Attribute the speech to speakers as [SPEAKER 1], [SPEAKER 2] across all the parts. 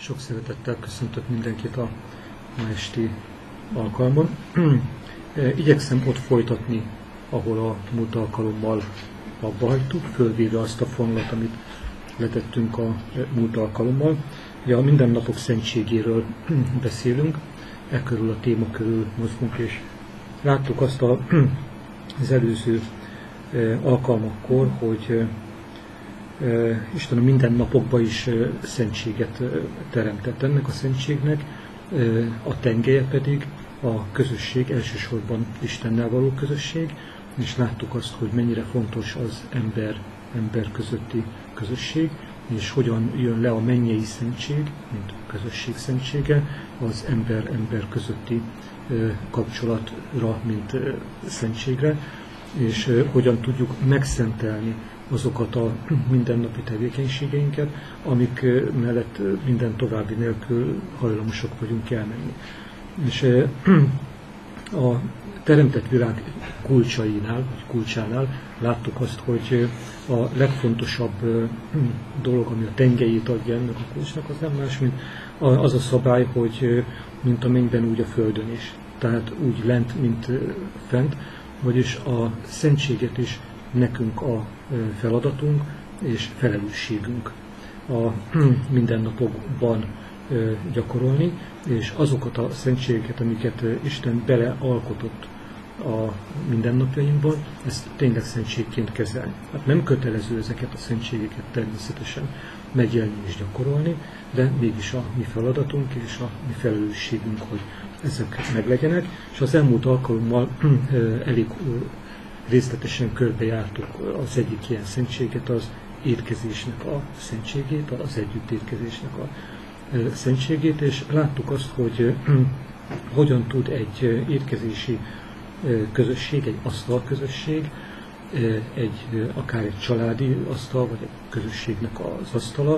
[SPEAKER 1] Sok szeretettel köszöntök mindenkit a ma esti alkalmon. Igyekszem ott folytatni, ahol a múlt alkalommal abba hagytuk, fölvéve azt a fonalat, amit letettünk a múlt alkalommal. Ugye a mindennapok szentségéről beszélünk, e körül a téma körül mozgunk, és láttuk azt az előző alkalmakkor, hogy Isten a mindennapokban is szentséget teremtett. Ennek a szentségnek a tengelye pedig a közösség, elsősorban Istennel való közösség, és láttuk azt, hogy mennyire fontos az ember közötti közösség, és hogyan jön le a mennyei szentség, mint közösség szentsége, az ember közötti kapcsolatra, mint szentségre, és hogyan tudjuk megszentelni azokat a mindennapi tevékenységeinket, amik mellett minden további nélkül hajlamosak vagyunk elmenni. És a teremtett világ kulcsánál láttuk azt, hogy a legfontosabb dolog, ami a tengelyét adja ennek a kulcsnak, az nem más, mint az a szabály, hogy mint a mennyben, úgy a földön is. Tehát úgy lent, mint fent, vagyis a szentséget is nekünk a feladatunk és felelősségünk a mindennapokban gyakorolni, és azokat a szentségeket, amiket Isten belealkotott a mindennapjainkban, ezt tényleg szentségként kezelni. Hát nem kötelező ezeket a szentségeket természetesen megélni és gyakorolni, de mégis a mi feladatunk és a mi felelősségünk, hogy ezek meglegyenek, és az elmúlt alkalommal elég részletesen körbejártuk az egyik ilyen szentséget, az étkezésnek a szentségét, az együttétkezésnek a szentségét, és láttuk azt, hogy hogyan tud egy étkezési közösség, egy asztalközösség, akár egy családi asztal, vagy egy közösségnek az asztala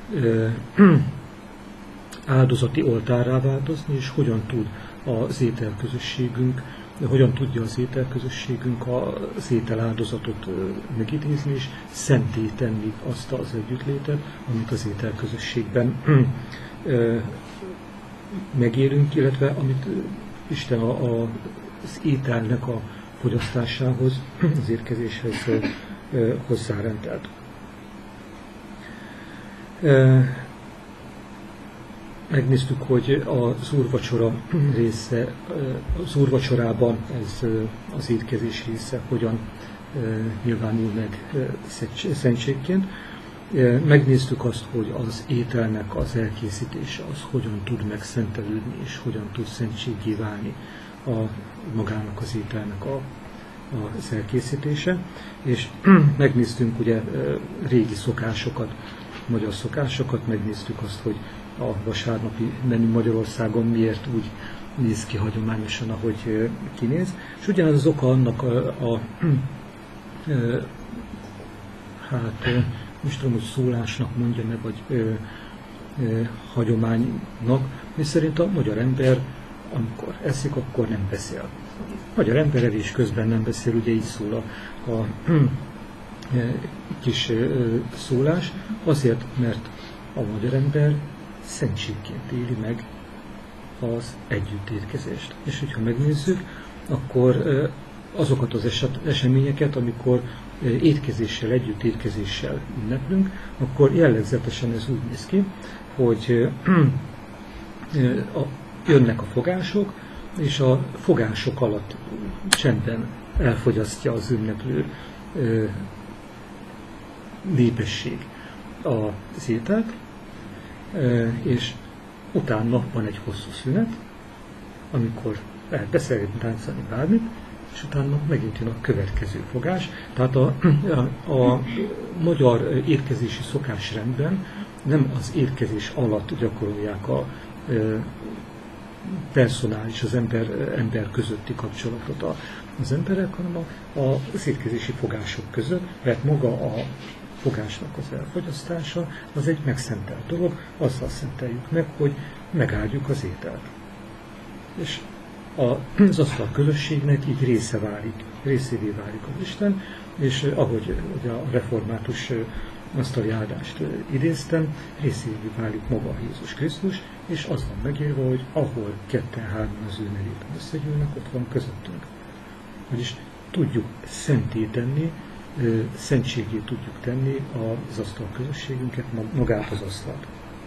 [SPEAKER 1] áldozati oltárrá változni, és hogyan tud az ételközösségünk, hogyan tudja az ételközösségünk az ételáldozatot megidézni, és szenté tenni azt az együttlétet, amit az ételközösségben megélünk, illetve amit Isten az ételnek a fogyasztásához, az étkezéshez hozzárendelt. Megnéztük, hogy az úrvacsora része, az úrvacsorában ez az étkezés része hogyan nyilvánul meg szentségként. Megnéztük azt, hogy az ételnek az elkészítése az hogyan tud megszentelődni, és hogyan tud szentséggé válni magának az ételnek az elkészítése. És megnéztünk ugye régi szokásokat, magyar szokásokat, megnéztük azt, hogy a vasárnapi menü Magyarországon miért úgy néz ki hagyományosan, ahogy kinéz. És ugyanaz az oka annak most tudom, hogy szólásnak mondja meg, vagy hagyománynak, és szerint a magyar ember, amikor eszik, akkor nem beszél. A magyar ember evés közben nem beszél, ugye így szól a kis szólás, azért, mert a magyar ember szentségként éli meg az együttétkezést. És hogyha megnézzük, akkor azokat az eseményeket, amikor együttétkezéssel ünneplünk, akkor jellegzetesen ez úgy néz ki, hogy jönnek a fogások, és a fogások alatt csendben elfogyasztja az ünneplő népesség az ételt, és utána van egy hosszú szünet, amikor lehet beszélgetni, táncolni bármit, és utána megint jön a következő fogás. Tehát a magyar étkezési szokásrendben nem az étkezés alatt gyakorolják a personális, az ember közötti kapcsolatot az emberek, hanem az étkezési fogások között, mert maga a fogásnak az elfogyasztása az egy megszentelt dolog, azzal szenteljük meg, hogy megáldjuk az ételt. És az asztal közösségnek így részévé válik az Isten, és ahogy ugye a református azt a járdást idéztem, részévé válik maga Jézus Krisztus, és az van megírva, hogy ahol ketten-hárman az ő nevében összegyűlnek, ott van közöttünk. Vagyis tudjuk szenté tenni, szentségé tudjuk tenni az asztal közösségünket, magát az asztalt.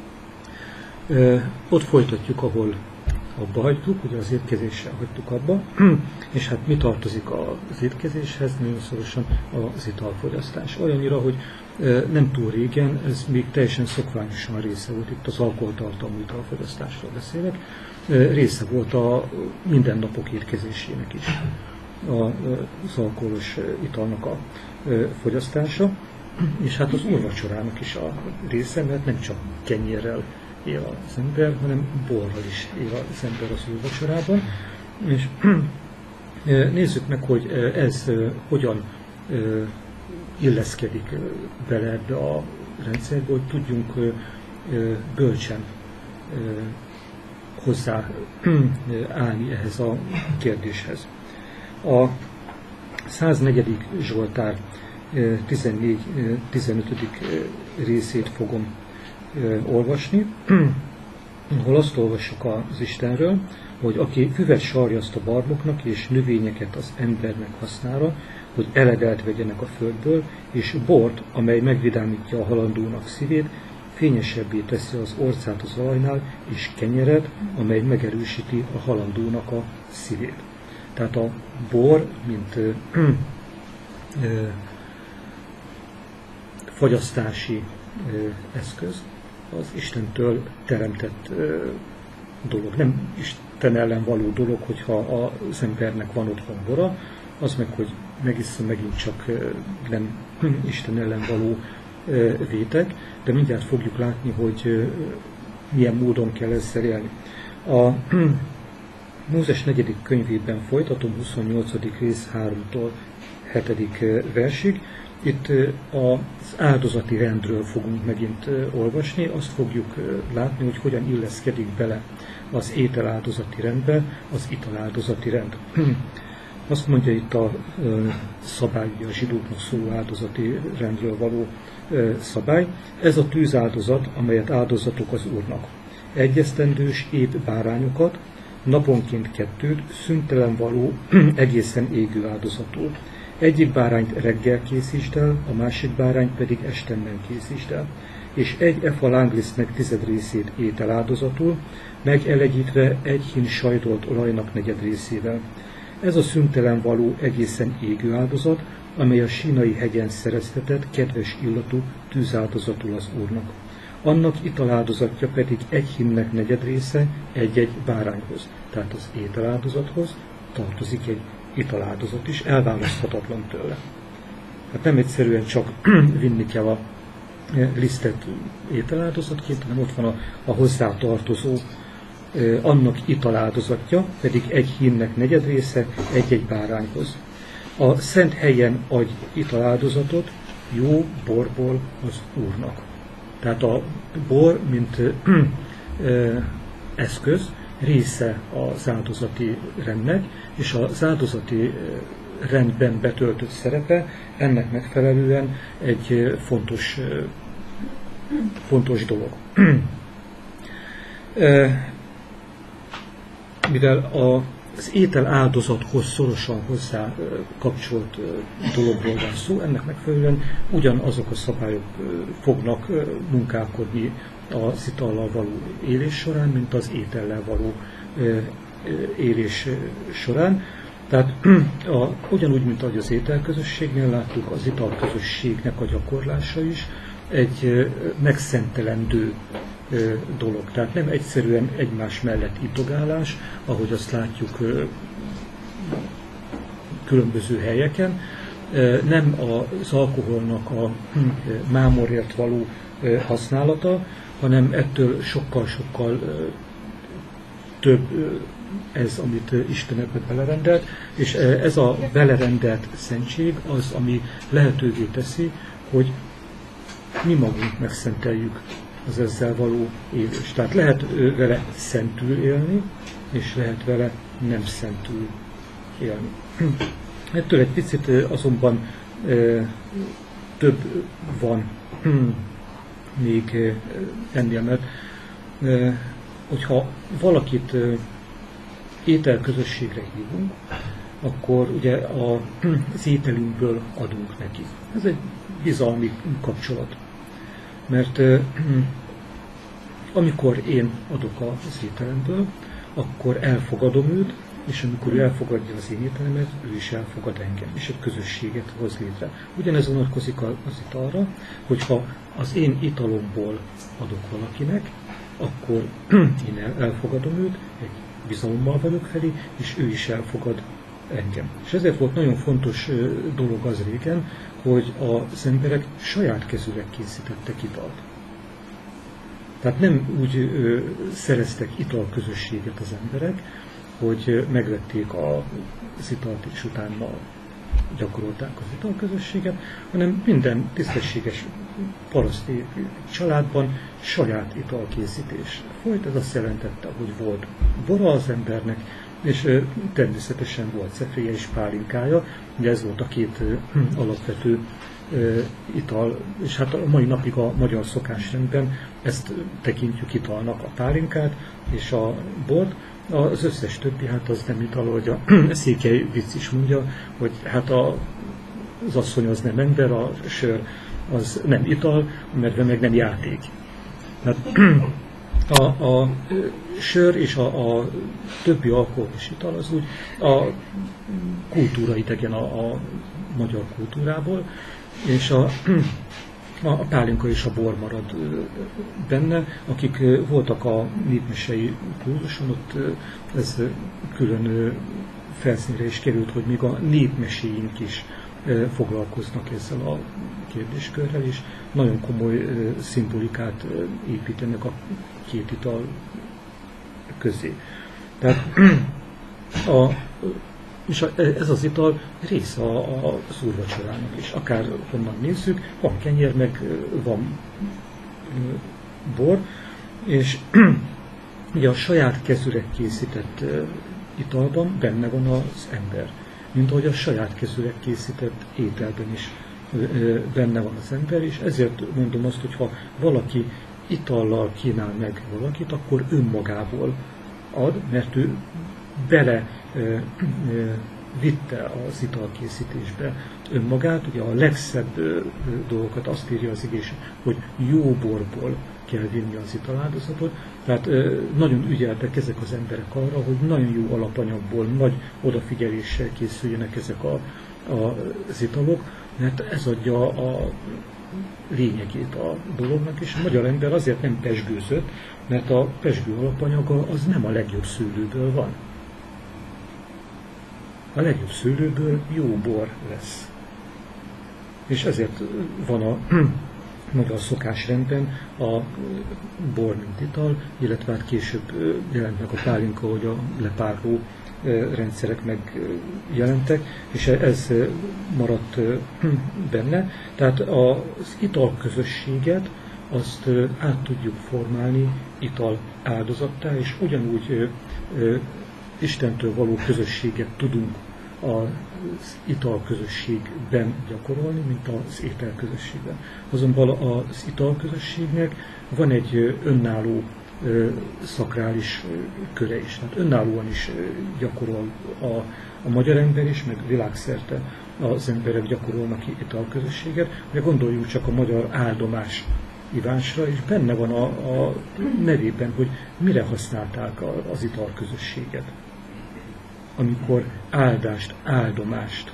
[SPEAKER 1] Ott folytatjuk, ahol abba hagytuk, ugye az étkezéssel hagytuk abba, és hát mi tartozik az étkezéshez? Nagyon szorosan az italfogyasztás. Olyannyira, hogy nem túl régen, ez még teljesen szokványosan része volt, itt az alkoholtartalmú italfogyasztásról beszélek, része volt a mindennapok étkezésének is, az alkoholos italnak a fogyasztása, és hát az úrvacsorának is a része, mert nem csak kenyérrel él az ember, hanem borral is él az ember az úrvacsorában. És nézzük meg, hogy ez hogyan illeszkedik bele ebbe a rendszerbe, hogy tudjunk bölcsen hozzá állni ehhez a kérdéshez. A 104. Zsoltár 14-15. részét fogom olvasni, ahol azt olvassuk az Istenről, hogy aki füvet sarjaszt a barmoknak és növényeket az embernek használra, hogy eledelt vegyenek a földből, és bort, amely megvidámítja a halandónak szívét, fényesebbé teszi az orcát az olajnál, és kenyeret, amely megerősíti a halandónak a szívét. Tehát a bor, mint fogyasztási eszköz, az Istentől teremtett dolog. Nem Isten ellen való dolog, hogyha az embernek van otthon bora, az meg, hogy megissza, megint csak nem Isten ellen való vétek, de mindjárt fogjuk látni, hogy milyen módon kell ezzel élni. A Mózes 4. könyvében folytatom, 28. rész 3-tól 7. versig. Itt az áldozati rendről fogunk megint olvasni, azt fogjuk látni, hogy hogyan illeszkedik bele az ételáldozati rendbe az italáldozati rend. Azt mondja itt a szabály, a zsidóknak szóló áldozati rendről való szabály. Ez a tűzáldozat, amelyet áldozatok az Úrnak. Egy esztendős ép bárányokat, naponként 2, szüntelen való, egészen égő áldozatul. Egyik bárányt reggel készítsd el, a másik bárányt pedig estenben készítsd el. És egy efa lánglisztnek 10 részét ételáldozatul, megelegyítve egy hin sajtolt olajnak 4 részével. Ez a szüntelen való, egészen égő áldozat, amely a Sínai hegyen szereztetett, kedves illatú tűzáldozatul az Úrnak. Annak italáldozatja pedig egy hinnek 4 része egy-egy bárányhoz. Tehát az ételáldozathoz tartozik egy italáldozat is, elválaszthatatlan tőle. Hát nem egyszerűen csak vinni kell a lisztet ételáldozatként, hanem ott van a hozzá tartozó annak italáldozatja, pedig egy hinnek 4 része egy-egy bárányhoz. A szent helyen adj italáldozatot jó borból az Úrnak. Tehát a bor, mint eszköz, része az áldozati rendnek, és az áldozati rendben betöltött szerepe ennek megfelelően egy fontos dolog. Mivel az étel áldozathoz szorosan hozzá kapcsolt dologról van szó, ennek megfelelően ugyanazok a szabályok fognak munkálkodni az itallal való élés során, mint az étellel való élés során. Tehát ugyanúgy, mint ahogy az ételközösségnél láttuk, az italközösségnek a gyakorlása is egy megszentelendő dolog. Tehát nem egyszerűen egymás mellett itogálás, ahogy azt látjuk különböző helyeken, nem az alkoholnak a mámorért való használata, hanem ettől sokkal-sokkal több ez, amit Isten ebbe belerendelt, és ez a belerendelt szentség az, ami lehetővé teszi, hogy mi magunk megszenteljük az ezzel való élést. Tehát lehet vele szentül élni, és lehet vele nem szentül élni. Ettől egy picit azonban több van még ennél, mert hogyha valakit ételközösségre hívunk, akkor ugye az ételünkből adunk neki. Ez egy bizalmi kapcsolat. Mert amikor én adok az ételemből, akkor elfogadom őt, és amikor ő elfogadja az én ételemet, ő is elfogad engem, és egy közösséget hoz létre. Ugyanez vonatkozik az italra, hogyha az én italomból adok valakinek, akkor én elfogadom őt, egy bizalommal vagyok felé, és ő is elfogad engem. És ezért volt nagyon fontos dolog az régen, hogy az emberek saját kezűleg készítettek italt. Tehát nem úgy szereztek italközösséget az emberek, hogy megvették az italt és utána gyakorolták az italközösséget, hanem minden tisztességes paraszti családban saját italkészítés folyt. Ez azt jelentette, hogy volt bora az embernek, és természetesen volt cefréje és pálinkája, ugye ez volt a két alapvető ital, és hát a mai napig a magyar szokásrendben ezt tekintjük italnak, a pálinkát és a bort. Az összes többi, hát az nem ital, hogy a Székely vicc is mondja, hogy hát az asszony az nem ember, a sör az nem ital, a medve meg nem játék. Hát, a sör és a többi alkoholos ital az úgy a kultúra idegen a magyar kultúrából, és a pálinka és a bor marad benne, akik voltak a népmesei kurzuson, ott ez külön felszínre is került, hogy még a népmeséink is foglalkoznak ezzel a kérdéskörrel, és nagyon komoly szimbolikát építenek a két ital közé. Tehát és ez az ital része az úrvacsorának is. Akár honnan nézzük, van kenyér, meg van bor, és ugye a saját kezűleg készített italban benne van az ember. Mint ahogy a saját kezűleg készített ételben is benne van az ember, és ezért mondom azt, hogy ha valaki itallal kínál meg valakit, akkor önmagából ad, mert ő bele vitte az italkészítésbe önmagát. Ugye a legszebb dolgokat azt írja az igés, hogy jó borból kell vinni az italáldozatot. Tehát nagyon ügyeltek ezek az emberek arra, hogy nagyon jó alapanyagból, nagy odafigyeléssel készüljenek ezek az italok, mert ez adja a lényegét a dolognak, és a magyar ember azért nem pezsgőzött, mert a pezsgő alapanyaga az nem a legjobb szőlőből van. A legjobb szőlőből jó bor lesz. És ezért van a magyar szokásrendben a bor, mint ital, illetve hát később jelent meg a pálinka, hogy a lepárló rendszerek megjelentek, és ez maradt benne. Tehát az italközösséget azt át tudjuk formálni ital áldozattá, és ugyanúgy Istentől való közösséget tudunk az italközösségben gyakorolni, mint az ételközösségben. Azonban az italközösségnek van egy önálló szakrális köre is. Tehát önállóan is gyakorol a magyar ember is, meg világszerte az emberek gyakorolnak italközösséget. De gondoljunk csak a magyar áldomás ivásra, és benne van a nevében, hogy mire használták az italközösséget. Amikor áldást, áldomást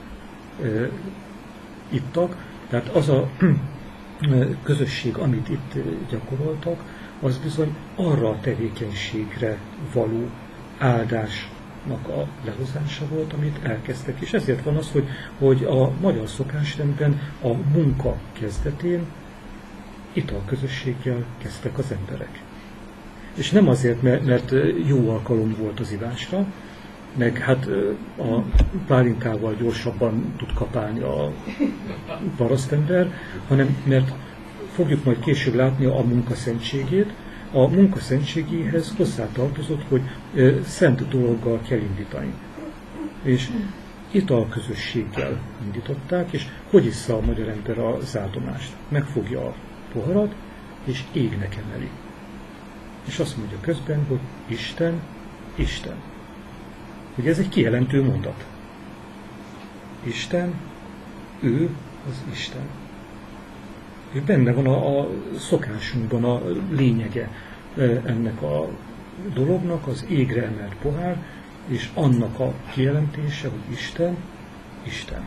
[SPEAKER 1] ittak, tehát az a közösség, amit itt gyakoroltak, az bizony arra a tevékenységre való áldásnak a lehozása volt, amit elkezdtek. És ezért van az, hogy a magyar szokásrendben a munka kezdetén italközösséggel kezdtek az emberek. És nem azért, mert jó alkalom volt az ivásra, meg hát a pálinkával gyorsabban tud kapálni a parasztember, hanem mert fogjuk majd később látni a munkaszentségét. A munkaszentségéhez hozzátartozott, hogy szent dologgal kell indítani. És italközösséggel indították, és hogy issza a magyar ember az áldomást? Megfogja a poharat, és égnek emeli. És azt mondja közben, hogy Isten, Isten. Ugye ez egy kijelentő mondat. Isten, ő az Isten. És benne van a szokásunkban a lényege ennek a dolognak, az égre emelt pohár, és annak a kijelentése, hogy Isten, Isten.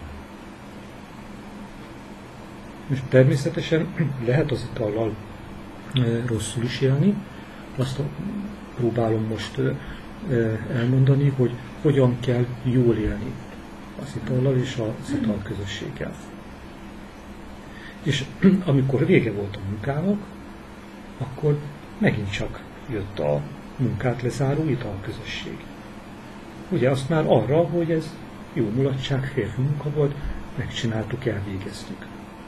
[SPEAKER 1] És természetesen lehet az itallal rosszul is élni. Azt próbálom most elmondani, hogy hogyan kell jól élni az itallal és az italközösséggel. És amikor vége volt a munkának, akkor megint csak jött a munkát lezáró italközösség. Ugye azt már arra, hogy ez jó mulatság, férfi munka volt, megcsináltuk, elvégeztük.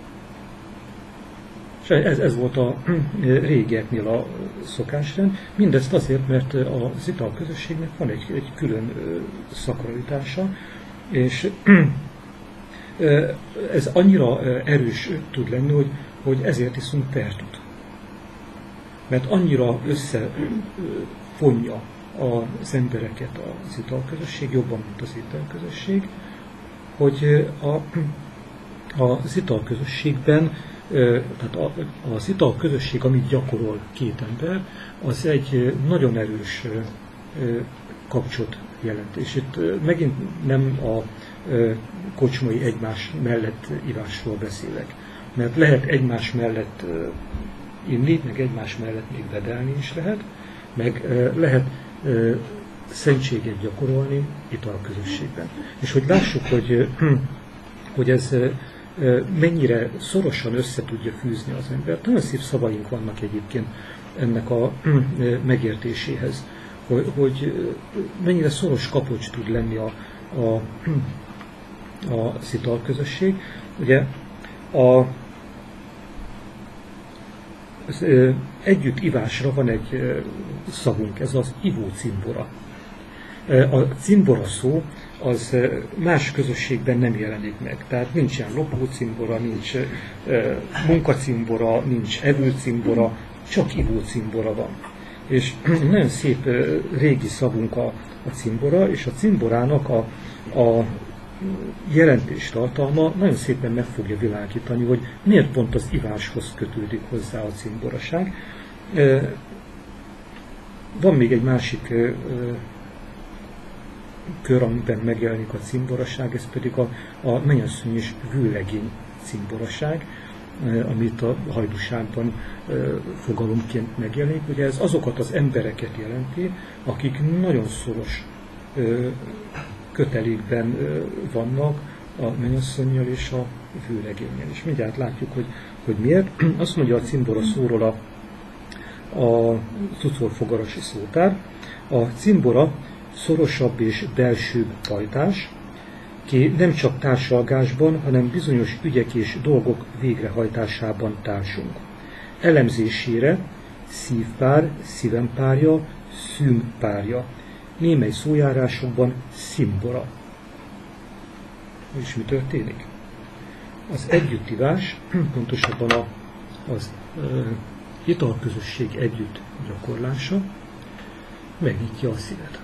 [SPEAKER 1] És ez volt a régieknél a szokásrend. Mindezt azért, mert az italközösségnek van egy külön szakralitása, és ez annyira erős tud lenni, hogy ezért iszunk pertut. Mert annyira összefonja az embereket az italközösség, jobban, mint az ételközösség, hogy az italközösségben, tehát az italközösség, amit gyakorol két ember, az egy nagyon erős kapcsot jelent. És itt megint nem a kocsmai egymás mellett ivásról beszélek. Mert lehet egymás mellett inni, meg egymás mellett még vedelni is lehet, meg lehet szentséget gyakorolni italközösségben. És hogy lássuk, hogy ez mennyire szorosan össze tudja fűzni az embert. Nagyon szép szavaink vannak egyébként ennek a megértéséhez, hogy mennyire szoros kapocs tud lenni az italközösség. Ugye az együtt ivásra van egy szavunk, ez az ivó cimbora. A cimbora szó az más közösségben nem jelenik meg. Tehát nincsen lopó cimbora, nincs munkacimbora, nincs evőcimbora, csak ivó cimbora van. És nagyon szép régi szavunk a cimbora, és a cimborának a jelentés tartalma nagyon szépen meg fogja világítani, hogy miért pont az iváshoz kötődik hozzá a cimboraság. Van még egy másik kör, amiben megjelenik a cimboraság, ez pedig a mennyasszony és vőlegény cimboraság, amit a Hajdúságban fogalomként megjelenik. Ugye ez azokat az embereket jelenti, akik nagyon szoros kötelékben vannak a mennyasszonnyal és a vőlegénnyel. És mindjárt látjuk, hogy miért. Azt mondja a cimbora szóról a cucorfogarasi szótár. A cimbora szorosabb és belsőbb pajtás, ki nem csak társalgásban, hanem bizonyos ügyek és dolgok végrehajtásában társunk. Elemzésére szívpár, szívempárja, szűmpárja. Némely szójárásokban szimbora. És mi történik? Az együttivás, pontosabban az italközösség együtt gyakorlása megnyitja a szívet.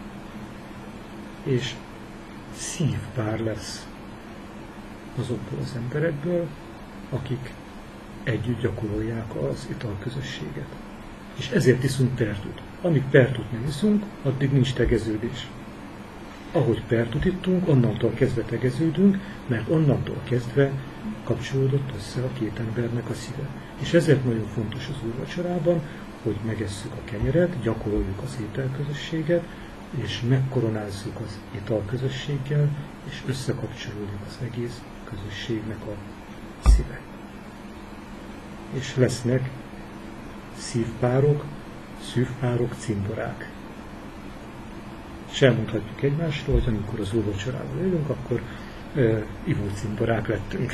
[SPEAKER 1] És szívpár lesz azokból az emberekből, akik együtt gyakorolják az italközösséget. És ezért iszunk pertut. Amíg pertut nem iszunk, addig nincs tegeződés. Ahogy pertut ittunk, onnantól kezdve tegeződünk, mert onnantól kezdve kapcsolódott össze a két embernek a szíve. És ezért nagyon fontos az úrvacsorában, hogy megesszük a kenyeret, gyakoroljuk az ételközösséget, és megkoronázzuk az italközösséggel, és összekapcsolódik az egész közösségnek a szíve. És lesznek szívpárok, szívpárok, cimborák. És elmondhatjuk egymásról, hogy amikor az úrvacsorával élünk, akkor ivócimborák lettünk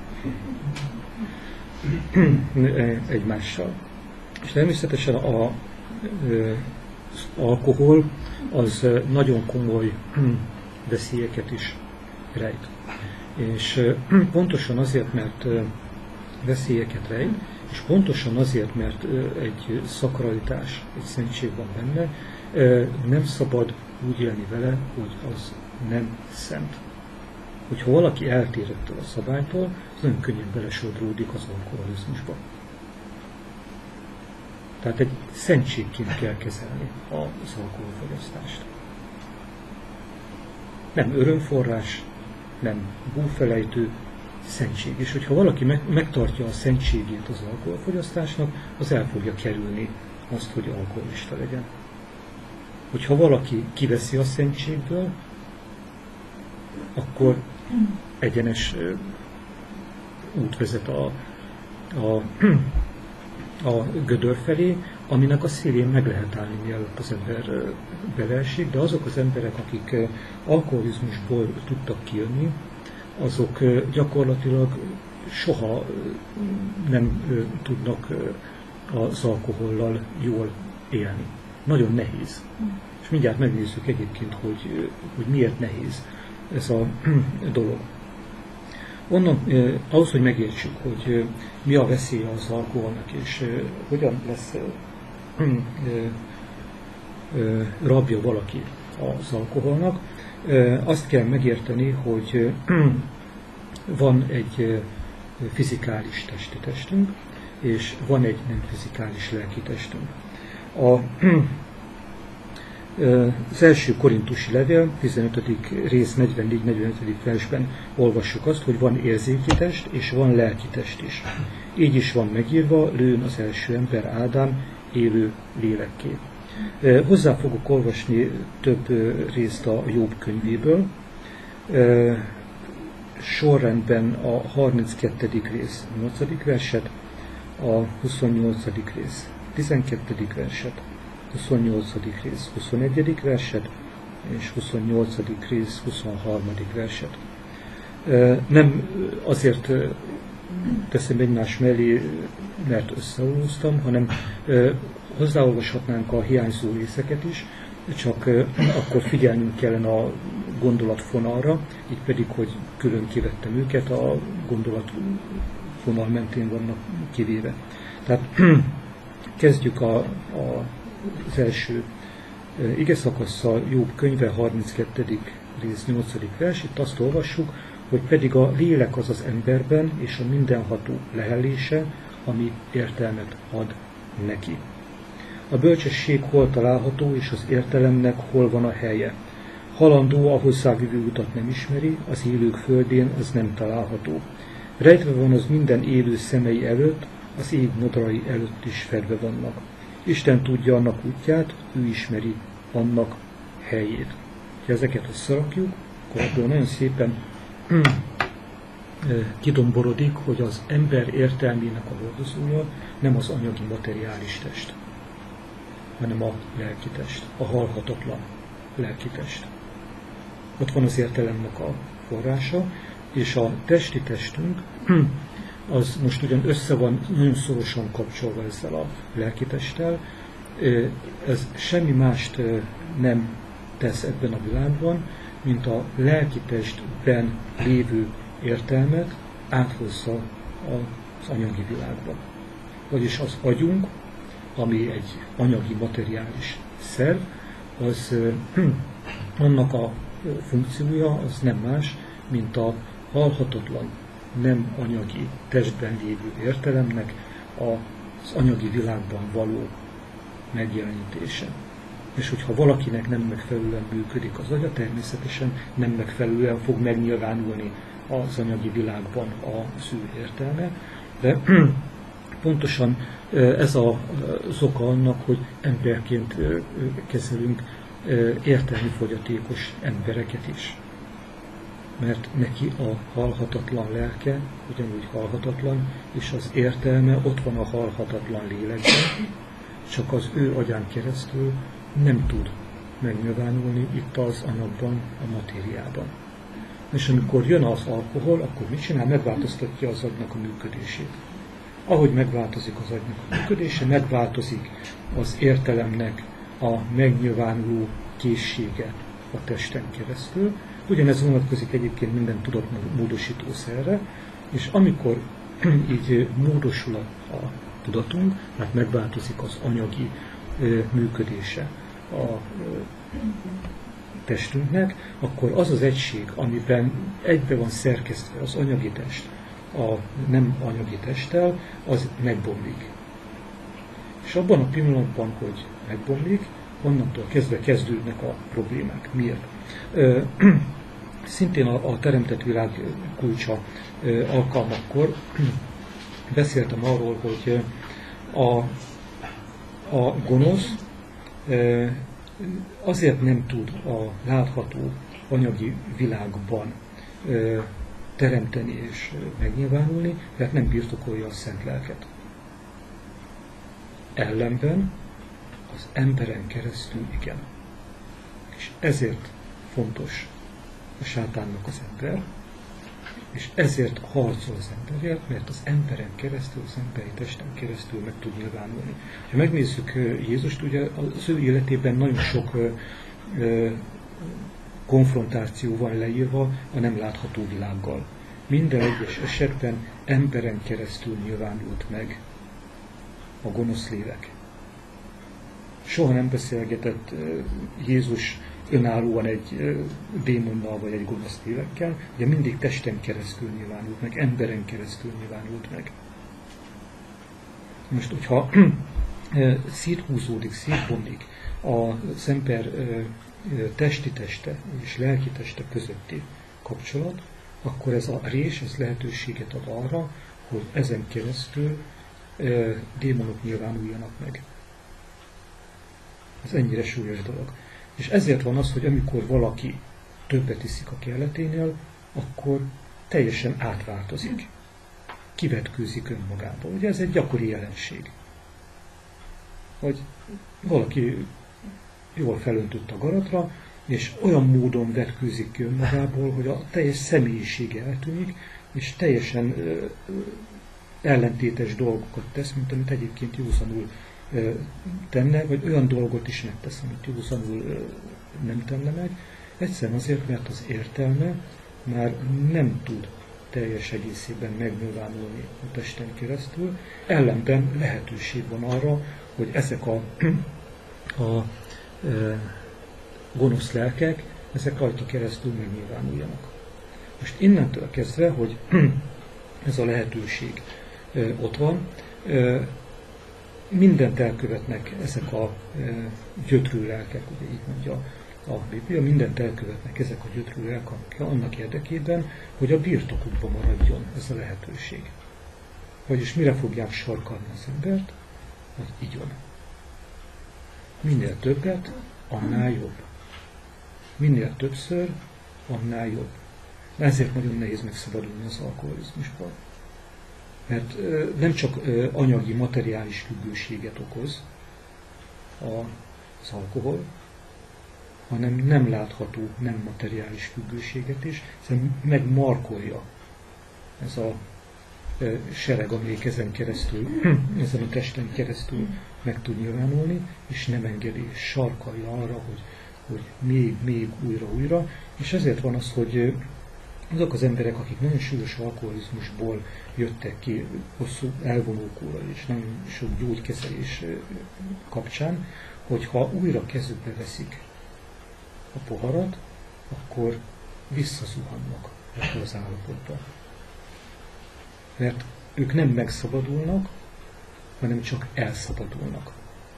[SPEAKER 1] egymással. És természetesen az alkohol az nagyon komoly veszélyeket is rejt. És pontosan azért, mert veszélyeket rejt, és pontosan azért, mert egy szakralitás, egy szentség van benne, nem szabad úgy élni vele, hogy az nem szent. Hogyha valaki eltér ettől a szabálytól, az nagyon könnyen belesodródik az alkoholizmusba. Tehát egy szentségként kell kezelni az alkoholfogyasztást. Nem örömforrás, nem búfelejtő, szentség. És hogyha valaki megtartja a szentségét az alkoholfogyasztásnak, az el fogja kerülni azt, hogy alkoholista legyen. Hogyha valaki kiveszi a szentségből, akkor egyenes út vezet a gödör felé, aminek a szélén meg lehet állni, mielőtt az ember beleesik, de azok az emberek, akik alkoholizmusból tudtak kijönni, azok gyakorlatilag soha nem tudnak az alkohollal jól élni. Nagyon nehéz. És mindjárt megnézzük egyébként, hogy miért nehéz ez a dolog. Onnan, ahhoz, hogy megértsük, hogy mi a veszélye az alkoholnak, és hogyan lesz rabja valaki az alkoholnak, azt kell megérteni, hogy van egy fizikális testi testünk, és van egy nem fizikális lelki testünk. Az első korintusi levél, 15. rész 44-45. versben olvassuk azt, hogy van érzéki test, és van lelki test is. Így is van megírva, lőn az első ember, Ádám, élő lélekké. Hozzá fogok olvasni több részt a Jobb könyvéből. Sorrendben a 32. rész 8. verset, a 28. rész 12. verset, 28. rész 21. verset, és 28. rész 23. verset. Nem azért teszem egymás mellé, mert összeolóztam, hanem hozzáolvashatnánk a hiányzó részeket is, csak akkor figyelnünk kellene a gondolatfonalra, így pedig, hogy külön kivettem őket, a gondolatfonal mentén vannak kivéve. Tehát kezdjük az első igeszakasszal, Jobb könyve 32. rész 8. vers, itt azt olvassuk, hogy pedig a lélek az az emberben, és a mindenható lehelése, ami értelmet ad neki. A bölcsesség hol található, és az értelemnek hol van a helye. Halandó, a hozzávívő utat nem ismeri, az élők földén az nem található. Rejtve van az minden élő szemei előtt, az ég modrai előtt is fedve vannak. Isten tudja annak útját, ő ismeri annak helyét. Ha ezeket összerakjuk, akkor ebből nagyon szépen kidomborodik, hogy az ember értelmének a hordozója nem az anyagi materiális test, hanem a lelki test, a halhatatlan lelki test. Ott van az értelemnek a forrása, és a testi testünk az most ugyan össze van nagyon szorosan kapcsolva ezzel a lelki testtel, ez semmi mást nem tesz ebben a világban, mint a lelki testben lévő értelmet áthozza az anyagi világba. Vagyis az agyunk, ami egy anyagi, materiális szerv, az annak a funkciója az nem más, mint a halhatatlan, nem anyagi testben lévő értelemnek az anyagi világban való megjelenítése. És hogyha valakinek nem megfelelően működik az agya, természetesen nem megfelelően fog megnyilvánulni az anyagi világban az ő értelme, de pontosan ez az oka annak, hogy emberként kezelünk értelmi fogyatékos embereket is. Mert neki a halhatatlan lelke ugyanúgy halhatatlan, és az értelme ott van a halhatatlan lélekben, csak az ő agyán keresztül nem tud megnyilvánulni itt az anyagban, a matériában. És amikor jön az alkohol, akkor mit csinál? Megváltoztatja az agynak a működését. Ahogy megváltozik az agynak a működése, megváltozik az értelemnek a megnyilvánuló készsége, a testen keresztül. Ugyanez vonatkozik egyébként minden tudatmódosítószerre, és amikor így módosul a tudatunk, mert megváltozik az anyagi működése a testünknek, akkor az az egység, amiben egybe van szerkesztve az anyagi test a nem anyagi testtel, az megbomlik. És abban a pillanatban, hogy megbomlik, onnantól kezdve kezdődnek a problémák. Miért? Szintén a teremtett világ kulcsa alkalmakkor beszéltem arról, hogy a gonosz azért nem tud a látható anyagi világban teremteni és megnyilvánulni, mert nem birtokolja a szent lelket. Ellenben az emberen keresztül igen. És ezért fontos a sátánnak az ember, és ezért harcol az emberért, mert az emberen keresztül, az emberi testen keresztül meg tud nyilvánulni. Ha megnézzük Jézust, ugye az ő életében nagyon sok konfrontáció van leírva a nem látható világgal. Minden egyes esetben emberen keresztül nyilvánult meg a gonosz lélek. Soha nem beszélgetett Jézus önállóan egy démonnal vagy egy gonosz lélekkel, de mindig testen keresztül nyilvánult meg, emberen keresztül nyilvánult meg. Most, hogyha széthúzódik, szétbomlik az ember testi teste és lelki teste közötti kapcsolat, akkor ez a rés, ez lehetőséget ad arra, hogy ezen keresztül démonok nyilvánuljanak meg. Ez ennyire súlyos dolog. És ezért van az, hogy amikor valaki többet iszik a kelleténél, akkor teljesen átváltozik. Kivetkőzik önmagába. Ugye ez egy gyakori jelenség. Hogy valaki jól felöntött a garatra, és olyan módon vetkőzik ki önmagából, hogy a teljes személyisége eltűnik, és teljesen ellentétes dolgokat tesz, mint amit egyébként józanul tenne, vagy olyan dolgot is megtesz, amit józanul nem tenne meg. Egyszerűen azért, mert az értelme már nem tud teljes egészében megnyilvánulni a testen keresztül, ellenben lehetőség van arra, hogy ezek a gonosz lelkek, ezek rajta keresztül megnyilvánuljanak. Most innentől kezdve, hogy ez a lehetőség ott van, mindent elkövetnek ezek a gyötrő lelkek, ugye így mondja a Biblia, mindent elkövetnek ezek a gyötrő lelkek annak érdekében, hogy a birtokukban maradjon ez a lehetőség. Vagyis mire fogják sarkalni az embert? Hogy igyon. Minél többet, annál jobb. Minél többször, annál jobb. Ezért nagyon nehéz megszabadulni az alkoholizmusból. Mert nem csak anyagi, materiális függőséget okoz az alkohol, hanem nem látható, nem materiális függőséget is, hiszen megmarkolja ez a sereg, amelyik ezen keresztül, ezen a testen keresztül meg tud nyilvánulni, és nem engedi, sarkalja arra, hogy még újra, és ezért van az, hogy azok az emberek, akik nagyon súlyos alkoholizmusból jöttek ki hosszú elvonókúra és nagyon sok gyógykezelés kapcsán, hogyha újra kezükbe veszik a poharat, akkor visszazuhannak ebbe az állapotba. Mert ők nem megszabadulnak, hanem csak elszabadulnak.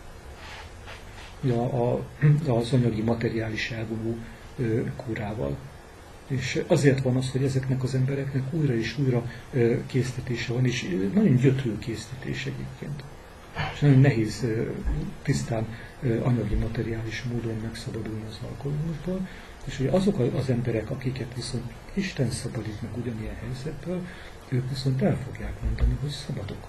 [SPEAKER 1] Az anyagi, materiális elvonó kúrával. És azért van az, hogy ezeknek az embereknek újra és újra késztetése van, és nagyon gyötrő késztetés egyébként. És nagyon nehéz tisztán anyagi, materiális módon megszabadulni az alkoholizmusból. És hogy azok az emberek, akiket viszont Isten szabadít meg ugyanilyen helyzetből, ők viszont el fogják mondani, hogy szabadok.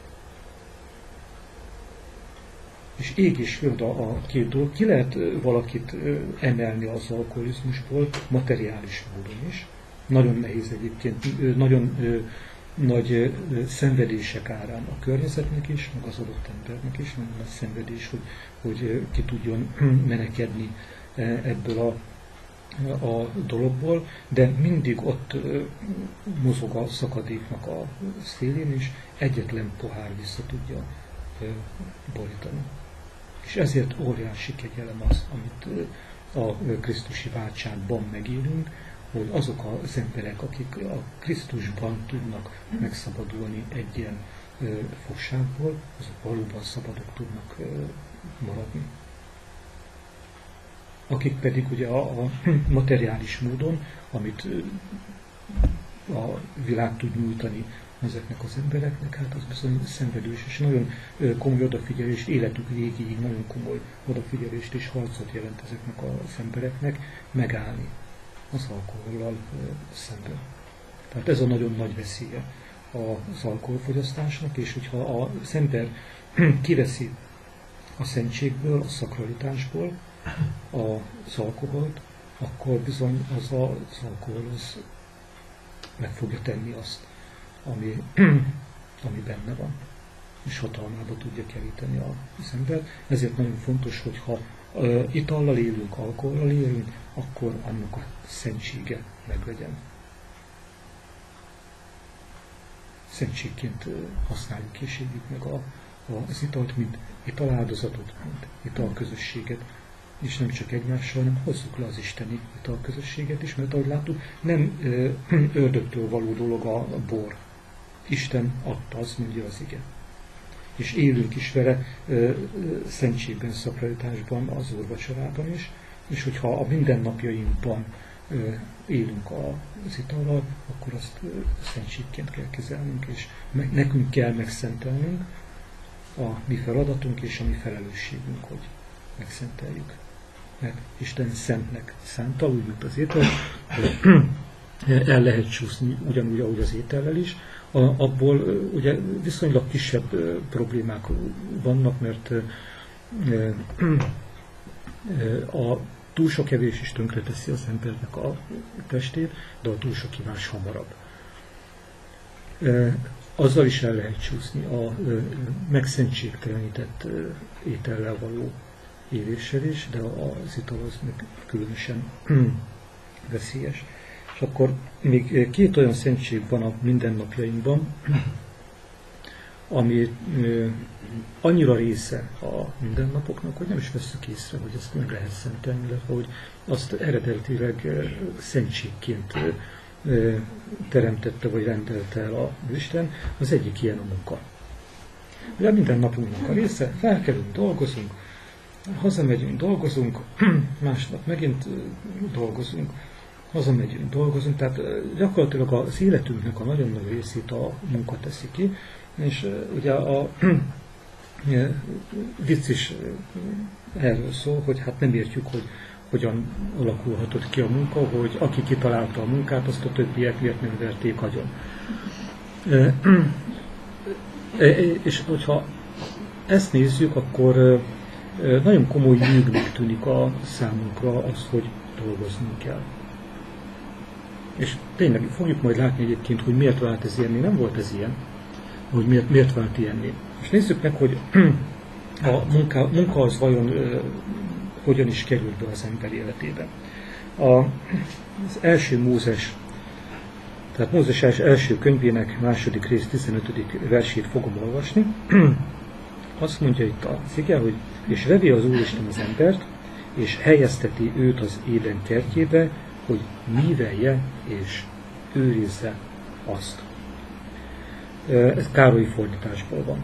[SPEAKER 1] És ég és föld a két dolog. Ki lehet valakit emelni az alkoholizmusból materiális módon is. Nagyon nehéz egyébként, nagyon nagy szenvedések árán a környezetnek is, meg az adott embernek is, nagyon nagy szenvedés, hogy ki tudjon menekedni ebből a a dologból, de mindig ott mozog a szakadéknak a szélén, és egyetlen pohár vissza tudja borítani. És ezért óriási kegyelem az, amit a Krisztusi váltságban megélünk, hogy azok az emberek, akik a Krisztusban tudnak megszabadulni egy ilyen fogságból, azok valóban szabadok tudnak maradni. Akik pedig ugye a materiális módon, amit a világ tud nyújtani ezeknek az embereknek, hát az bizony szenvedős, és nagyon komoly odafigyelést, életük végéig nagyon komoly odafigyelést és harcot jelent ezeknek az embereknek megállni az alkohollal szemben. Tehát ez a nagyon nagy veszélye az alkoholfogyasztásnak, és hogyha az ember kiveszi a szentségből, a szakralitásból az alkoholt, akkor bizony az alkohol az meg fogja tenni azt, ami benne van, és hatalmába tudja keríteni az embert. Ezért nagyon fontos, hogy ha itallal élünk, alkohollal élünk, akkor annak a szentsége meglegyen. Szentségként használjuk és éljük meg az italt, mint italáldozatot, mint italközösséget, és nem csak egymással, hanem hozzuk le az isteni italközösséget is, mert ahogy láttuk, nem ördögtől való dolog a bor. Isten adta, azt mondja az ige. És élünk is vele szentségben, szakralitásban, az úrvacsorában is, és hogyha a mindennapjainkban élünk az itallal, akkor azt szentségként kell kezelnünk, és nekünk kell megszentelnünk, a mi feladatunk és a mi felelősségünk, hogy megszenteljük. Mert Isten szentnek szánta, úgy, mint az étel, el lehet csúszni ugyanúgy, ahogy az étellel is. Abból ugye viszonylag kisebb problémák vannak, mert a túl sok evés is tönkreteszi az embernek a testét, de a túl sok ivás hamarabb. Azzal is el lehet csúszni a megszentségtelenített étellel való éléssel is, de az ital az meg különösen veszélyes. És akkor még két olyan szentség van a mindennapjainkban, ami annyira része a mindennapoknak, hogy nem is vesszük észre, hogy ezt meg lehet szentelni, illetve hogy azt eredetileg szentségként teremtette vagy rendelte el az Isten. Az egyik ilyen a munka. Ugye minden napunknak a része, felkelünk, dolgozunk, hazamegyünk, dolgozunk, másnap megint dolgozunk, hazamegyünk, dolgozunk, tehát gyakorlatilag az életünknek a nagyon nagy részét a munka teszi ki, és ugye a vicc is erről szól, hogy hát nem értjük, hogy hogyan alakulhatott ki a munka, hogy aki kitalálta a munkát, azt a többiek miért nem verték agyon. És hogyha ezt nézzük, akkor nagyon komoly nyűgnek tűnik a számunkra az, hogy dolgoznunk kell. És tényleg fogjuk majd látni egyébként, hogy miért vált ez ilyenné. Nem volt ez ilyen, hogy miért vált ilyenné. És nézzük meg, hogy a munka az vajon hogyan is került be az ember életébe. Az első Mózes, tehát Mózes első könyvének második rész 15. versét fogom olvasni. Azt mondja itt az ige, hogy és vevi az Úristen az embert, és helyezteti őt az Éden kertjébe, hogy művelje és őrizze azt. Ez Károly fordításból van.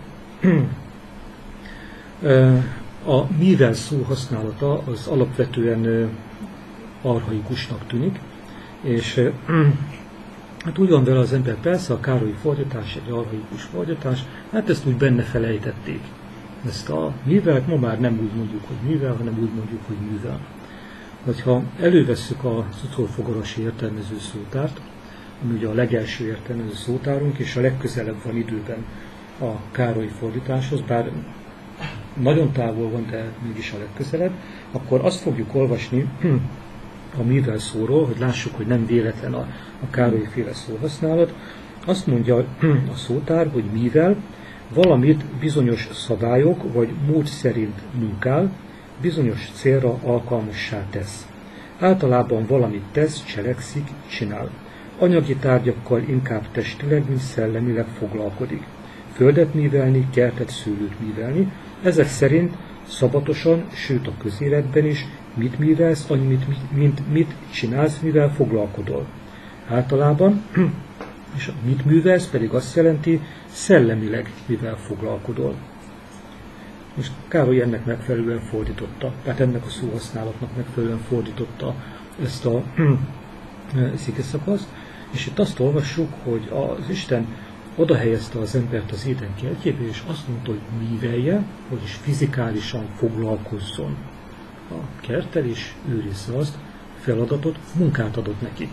[SPEAKER 1] A mivel szó használata az alapvetően archaikusnak tűnik, és hát úgy van vele az ember, persze a Károly fordítás egy archaikus fordítás, hát ezt úgy benne felejtették. Ezt a művelt ma már nem úgy mondjuk, hogy művel, hanem úgy mondjuk, hogy művel. Ha elővesszük az utolfogarasi értelmező szótárt, ami ugye a legelső értelmező szótárunk, és a legközelebb van időben a Károly fordításhoz, bár nagyon távol van, de mégis a legközelebb, akkor azt fogjuk olvasni a mivel szóról, hogy lássuk, hogy nem véletlen a Károly-féle szóhasználat. Azt mondja a szótár, hogy mivel valamit bizonyos szabályok vagy mód szerint munkál, bizonyos célra alkalmassá tesz. Általában valamit tesz, cselekszik, csinál. Anyagi tárgyakkal inkább testileg, mint szellemileg foglalkodik. Földet művelni, kertet, szőlőt művelni, ezek szerint szabatosan, sőt a közéletben is, mit művelsz, annyi, mit csinálsz, mivel foglalkodol. Általában, és mit művelsz pedig azt jelenti, szellemileg mivel foglalkodol. Most Károly ennek megfelelően fordította, tehát ennek a szóhasználatnak megfelelően fordította ezt a szikeszakaszt, és itt azt olvassuk, hogy az Isten oda helyezte az embert az Éden kertjébe, és azt mondta, hogy művelje, vagyis fizikálisan foglalkozzon a kerttel, és őrizze azt, feladatot, munkát adott neki.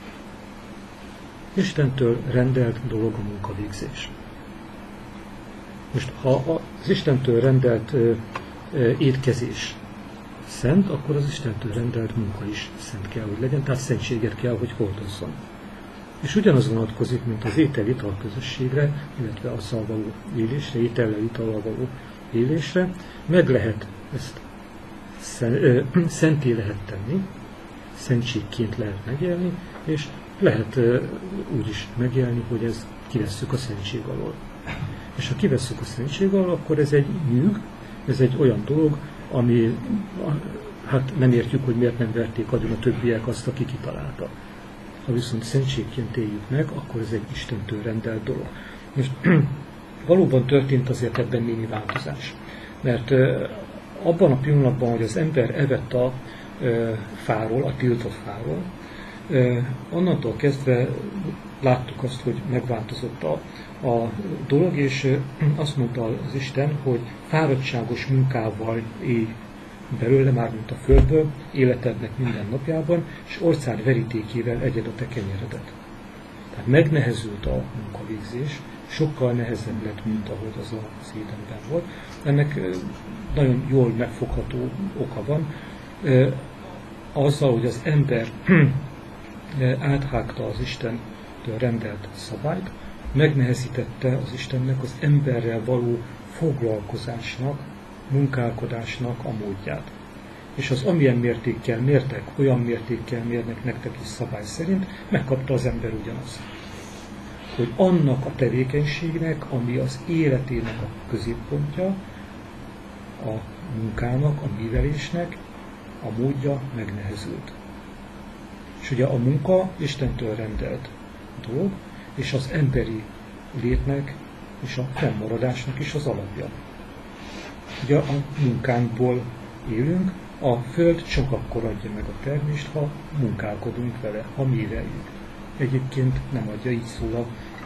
[SPEAKER 1] Istentől rendelt dolog a munkavégzés. Most, ha az Istentől rendelt étkezés szent, akkor az Istentől rendelt munka is szent kell, hogy legyen, tehát szentséget kell, hogy hordozzon. És ugyanaz vonatkozik, mint az étel-ital közösségre, illetve azzal való élésre, étellel, itallal való élésre, meg lehet ezt szenté lehet tenni, szentségként lehet megélni, és lehet úgy is megélni, hogy ezt kivesszük a szentség alól. És ha kivesszük a szentség alól, akkor ez egy nyűg, ez egy olyan dolog, ami, hát nem értjük, hogy miért nem verték agyon a többiek azt, aki kitalálta. Ha viszont szentségként éljük meg, akkor ez egy Istentől rendelt dolog. Most valóban történt azért ebben némi változás. Mert abban a pillanatban, hogy az ember evett a fáról, a tiltott fáról, onnantól kezdve láttuk azt, hogy megváltozott a dolog, és azt mondta az Isten, hogy fáradtságos munkával élj belőle, mármint a földből, életednek minden napjában, és orcád verítékével egyed a te kenyeredet. Tehát megnehezült a munkavégzés, sokkal nehezebb lett, mint ahogy az az Édenben volt. Ennek nagyon jól megfogható oka van. Azzal, hogy az ember áthágta az Istentől rendelt szabályt, megnehezítette az Istennek az emberrel való foglalkozásnak, munkálkodásnak a módját. És az amilyen mértékkel mértek, olyan mértékkel mérnek nektek is szabály szerint, megkapta az ember ugyanazt. Hogy annak a tevékenységnek, ami az életének a középpontja, a munkának, a művelésnek, a módja megnehezült. És ugye a munka Istentől rendelt dolog, és az emberi létnek és a fennmaradásnak is az alapja. Ugye a munkánkból élünk, a Föld csak akkor adja meg a termést, ha munkálkodunk vele, ha műveljük. Egyébként nem adja, így szól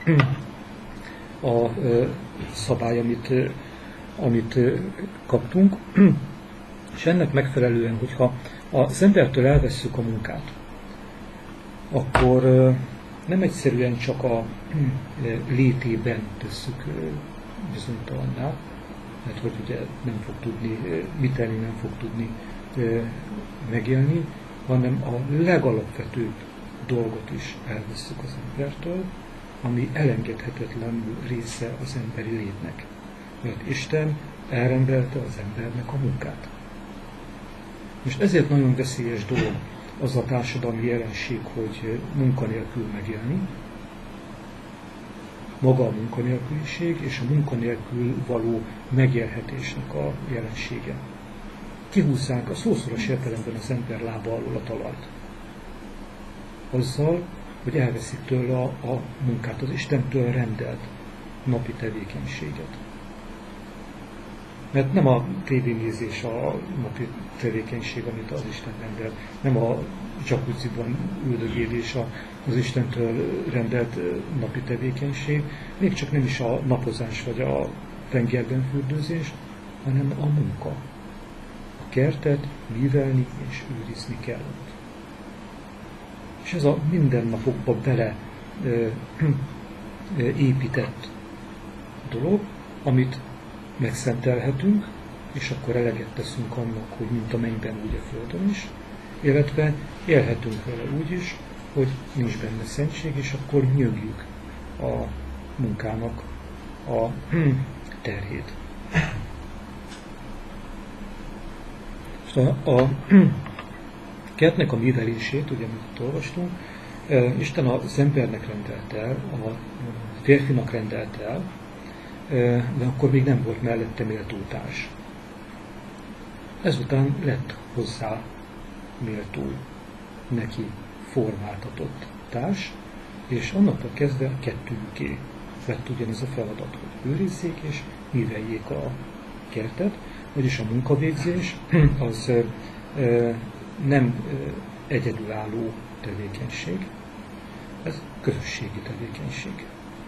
[SPEAKER 1] a szabály, amit kaptunk. És ennek megfelelően, hogyha az embertől elvesszük a munkát, akkor nem egyszerűen csak a létében tesszük bizonytalanná, mert hogy ugye nem fog tudni mit tenni, nem fog tudni megélni, hanem a legalapvetőbb dolgot is elvesszük az embertől, ami elengedhetetlen része az emberi létnek. Mert Isten elrendelte az embernek a munkát. Most ezért nagyon veszélyes dolog az a társadalmi jelenség, hogy munkanélkül megélni, maga a munkanélküliség és a munkanélkül való megélhetésnek a jelensége. Kihúzzák a szószoros értelemben az ember lába alól a talajt. Azzal, hogy elveszik tőle a munkát, az Istentől rendelt napi tevékenységet. Mert nem a tévénézés a napi tevékenység, amit az Isten rendel, nem a jacuzziban üldögélés az Istentől rendelt napi tevékenység, még csak nem is a napozás vagy a tengerben fürdőzés, hanem a munka. A kertet művelni és őrizni kell. És ez a mindennapokba bele épített dolog, amit megszentelhetünk, és akkor eleget teszünk annak, hogy mint a mennyben, úgy a földön is, illetve élhetünk vele úgy is, hogy nincs benne szentség, és akkor nyögjük a munkának a terhét. A kertnek a művelését, ugye, amit olvastunk, Isten az embernek rendelte el, a férfinak rendelte el, de akkor még nem volt mellette méltó társ. Ezután lett hozzá méltó, neki formáltatott társ, és annaktól kezdve kettőjüké lett ugyanez a feladat, hogy őrizzék és műveljék a kertet, vagyis a munkavégzés az nem egyedülálló tevékenység, ez közösségi tevékenység.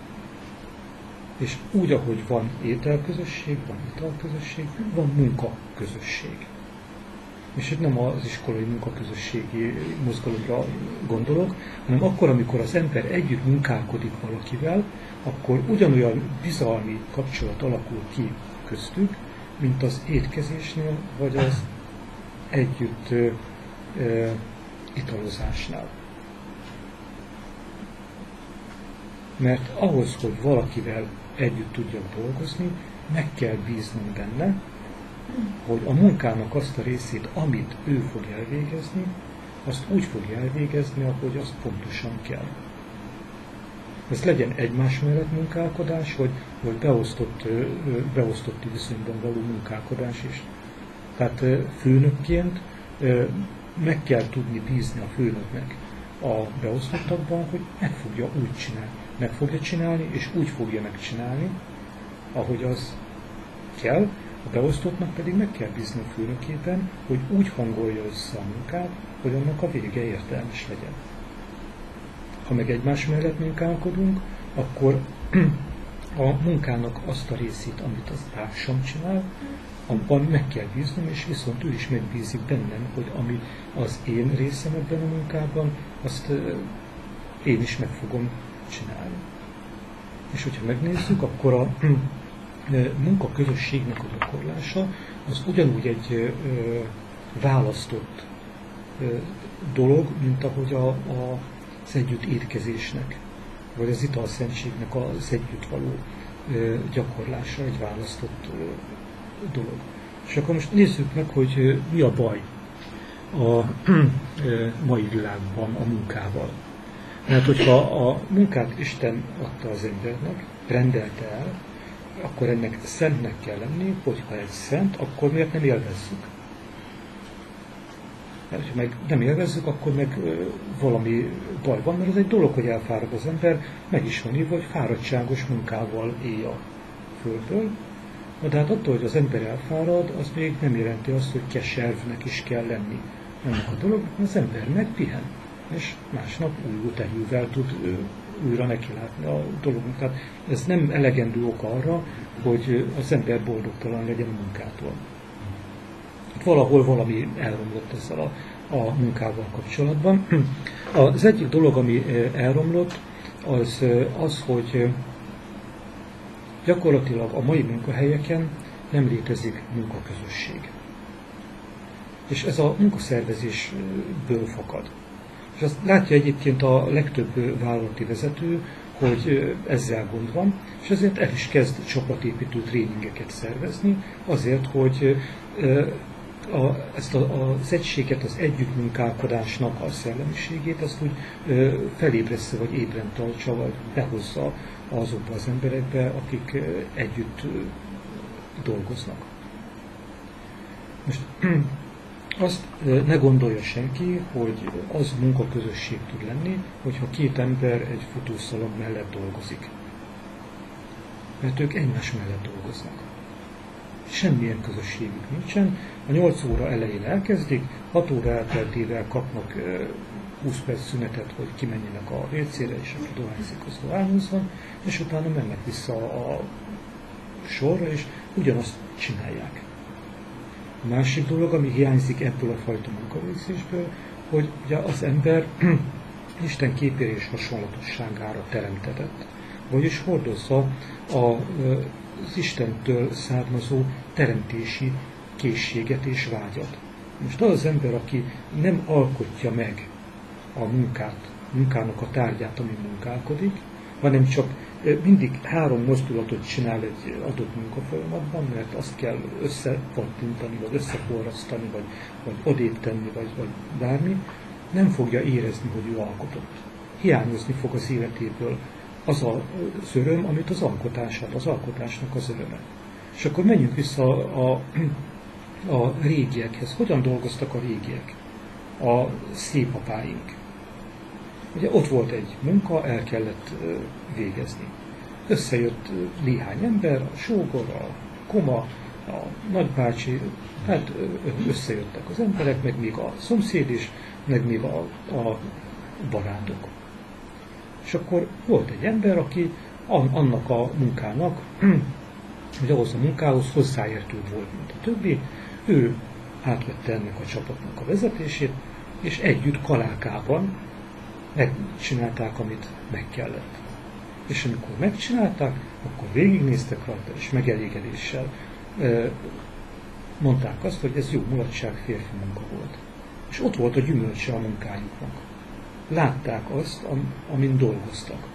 [SPEAKER 1] És úgy, ahogy van ételközösség, van italközösség, van munkaközösség. És itt nem az iskolai munkaközösségi mozgalomra gondolok, hanem akkor, amikor az ember együtt munkálkodik valakivel, akkor ugyanolyan bizalmi kapcsolat alakul ki köztük, mint az étkezésnél, vagy az együtt italozásnál. Mert ahhoz, hogy valakivel együtt tudjak dolgozni, meg kell bíznom benne, hogy a munkának azt a részét, amit ő fog elvégezni, azt úgy fogja elvégezni, ahogy azt pontosan kell. Ez legyen egymás mellett munkálkodás, vagy beosztotti viszonyban való munkálkodás is. Tehát főnökként meg kell tudni bízni a főnöknek a beosztottakban, hogy meg fogja úgy csinálni. Meg fogja csinálni, és úgy fogja megcsinálni, ahogy az kell, a beosztottnak pedig meg kell bízni a főnökében, hogy úgy hangolja össze a munkát, hogy annak a vége értelmes legyen. Ha meg egymás mellett munkálkodunk, akkor a munkának azt a részét, amit az társam csinál, abban meg kell bíznom, és viszont ő is megbízik bennem, hogy ami az én részem ebben a munkában, azt én is meg fogom csinálni. És hogyha megnézzük, akkor a munkaközösségnek a gyakorlása az ugyanúgy egy választott dolog, mint ahogy az együtt étkezésnek, vagy az italszentségnek az együtt való gyakorlása egy választott dolog. És akkor most nézzük meg, hogy mi a baj a mai világban a munkával. Mert hogyha a munkát Isten adta az embernek, rendelte el, akkor ennek szentnek kell lenni, hogyha egy szent, akkor miért nem élvezzük? Mert ha meg nem élvezzük, akkor meg valami baj van, mert ez egy dolog, hogy elfárad az ember, meg is van írva, hogy fáradtságos munkával élj a földből. De hát attól, hogy az ember elfárad, az még nem jelenti azt, hogy keservnek is kell lenni ennek a dolog, az ember megpihen, és másnap új erővel tud újra nekilátni a dolognak. Tehát ez nem elegendő ok arra, hogy az ember boldogtalan legyen a munkától. Valahol valami elromlott ezzel a munkával kapcsolatban. Az egyik dolog, ami elromlott, az, hogy gyakorlatilag a mai munkahelyeken nem létezik munkaközösség. És ez a munkaszervezésből fakad. És azt látja egyébként a legtöbb vállalati vezető, hogy ezzel gond van, és ezért el is kezd csapatépítő tréningeket szervezni, azért, hogy ezt az egységet, az együttmunkálkodásnak a szellemiségét, azt úgy felébressze, vagy ébren tartsa, vagy behozza azokba az emberekbe, akik együtt dolgoznak. Most azt ne gondolja senki, hogy az munkaközösség tud lenni, hogyha két ember egy futószalon mellett dolgozik. Mert ők egymás mellett dolgoznak. Semmilyen közösségük nincsen. A 8 óra elején elkezdik, 6 óra elteltével kapnak 20 perc szünetet, hogy kimenjenek a WC-re, és aki dohányzik, az dohányozzon, és utána mennek vissza a sorra, és ugyanazt csinálják. A másik dolog, ami hiányzik ebből a fajta munkavégzésből, hogy ugye az ember Isten képére és hasonlatosságára teremtetett, vagyis hordozza az Istentől származó teremtési készséget és vágyat. Most az ember, aki nem alkotja meg a munkának a tárgyát, ami munkálkodik, hanem csak mindig 3 mozdulatot csinál egy adott munkafolyamatban, mert azt kell összepattintani, vagy összeforrasztani, vagy odébb tenni, vagy bármi, nem fogja érezni, hogy ő alkotott. Hiányozni fog az életéből az az öröm, amit az alkotásnak az öröme. És akkor menjünk vissza a régiekhez. Hogyan dolgoztak a régiek? A szépapáink. Ugye ott volt egy munka, el kellett végezni. Összejött néhány ember, a sógor, a koma, a nagybácsi, hát összejöttek az emberek, meg még a szomszéd is, meg még a barátok. És akkor volt egy ember, aki annak a munkának, hogy ahhoz a munkához hozzáértő volt, mint a többi, ő átvette ennek a csapatnak a vezetését, és együtt kalákában megcsinálták, amit meg kellett. És amikor megcsinálták, akkor végignéztek rajta, és megelégedéssel mondták azt, hogy ez jó mulatság, férfi munka volt. És ott volt a gyümölcse a munkájuknak. Látták azt, amin dolgoztak.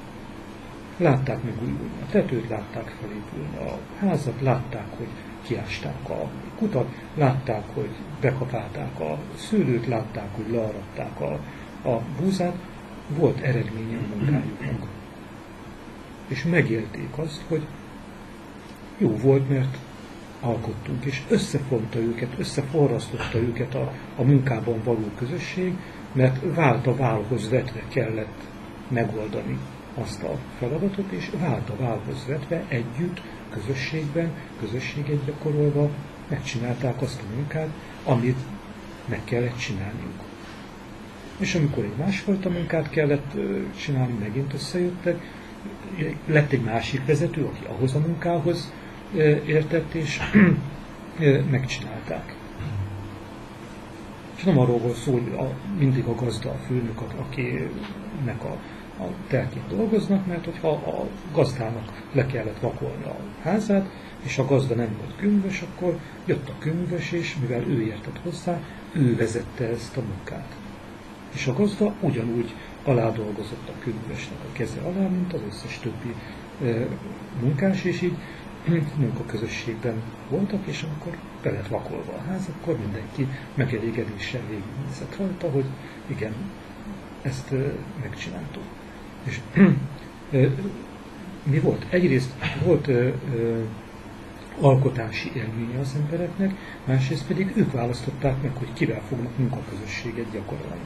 [SPEAKER 1] Látták megújulni a tetőt, látták felépülni a házat, látták, hogy kiásták a kutat, látták, hogy bekapálták a szőlőt, látták, hogy learadták a búzát. Volt eredménye a munkájuknak. És megélték azt, hogy jó volt, mert alkottunk, és összefonta őket, összeforrasztotta őket a munkában való közösség, mert vált a válhoz vetve kellett megoldani azt a feladatot, és vált a válhoz vetve együtt, közösségben, közösséget gyakorolva megcsinálták azt a munkát, amit meg kellett csinálniuk. És amikor egy másfajta munkát kellett csinálni, megint összejöttek, lett egy másik vezető, aki ahhoz a munkához értett, és megcsinálták. És nem arról volt szó, hogy mindig a gazda, a főnök, akinek a telkén dolgoznak, mert hogyha a gazdának le kellett vakolni a házát, és a gazda nem volt könyves, akkor jött a könyves, és mivel ő értett hozzá, ő vezette ezt a munkát. És a gazda ugyanúgy aládolgozott a könyvesnek a keze alá, mint az összes többi munkás, és így munkaközösségben voltak, és amikor be lett vakolva a ház, akkor mindenki megelégedéssel végignézett rajta, hogy igen, ezt megcsináltuk. És mi volt? Egyrészt volt alkotási élménye az embereknek, másrészt pedig ők választották meg, hogy kivel fognak munkaközösséget gyakorolni.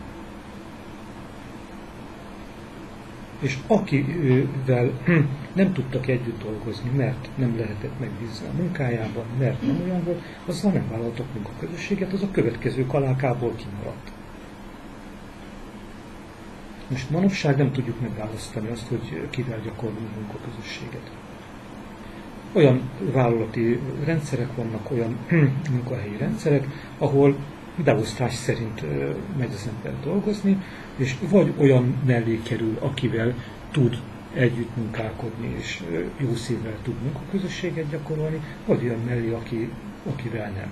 [SPEAKER 1] És akivel nem tudtak együtt dolgozni, mert nem lehetett megbízni a munkájában, mert nem olyan volt, azzal nem vállaltak munkaközösséget, az a következő kalákából kimaradt. Most manapság nem tudjuk megválasztani azt, hogy kivel gyakorlunk munkaközösséget. Olyan vállalati rendszerek vannak, olyan munkahelyi rendszerek, ahol beosztás szerint megy az ember dolgozni, és vagy olyan mellé kerül, akivel tud együtt munkálkodni, és jó szívvel tud munkaközösséget gyakorolni, vagy olyan mellé, akivel nem.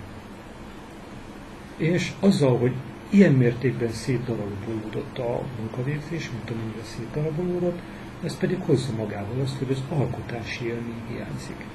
[SPEAKER 1] És azzal, hogy ilyen mértékben szétdarabolódott a munkavégzés, mint amennyire szétdarabolódott, ez pedig hozza magával azt, hogy az alkotási élmény hiányzik.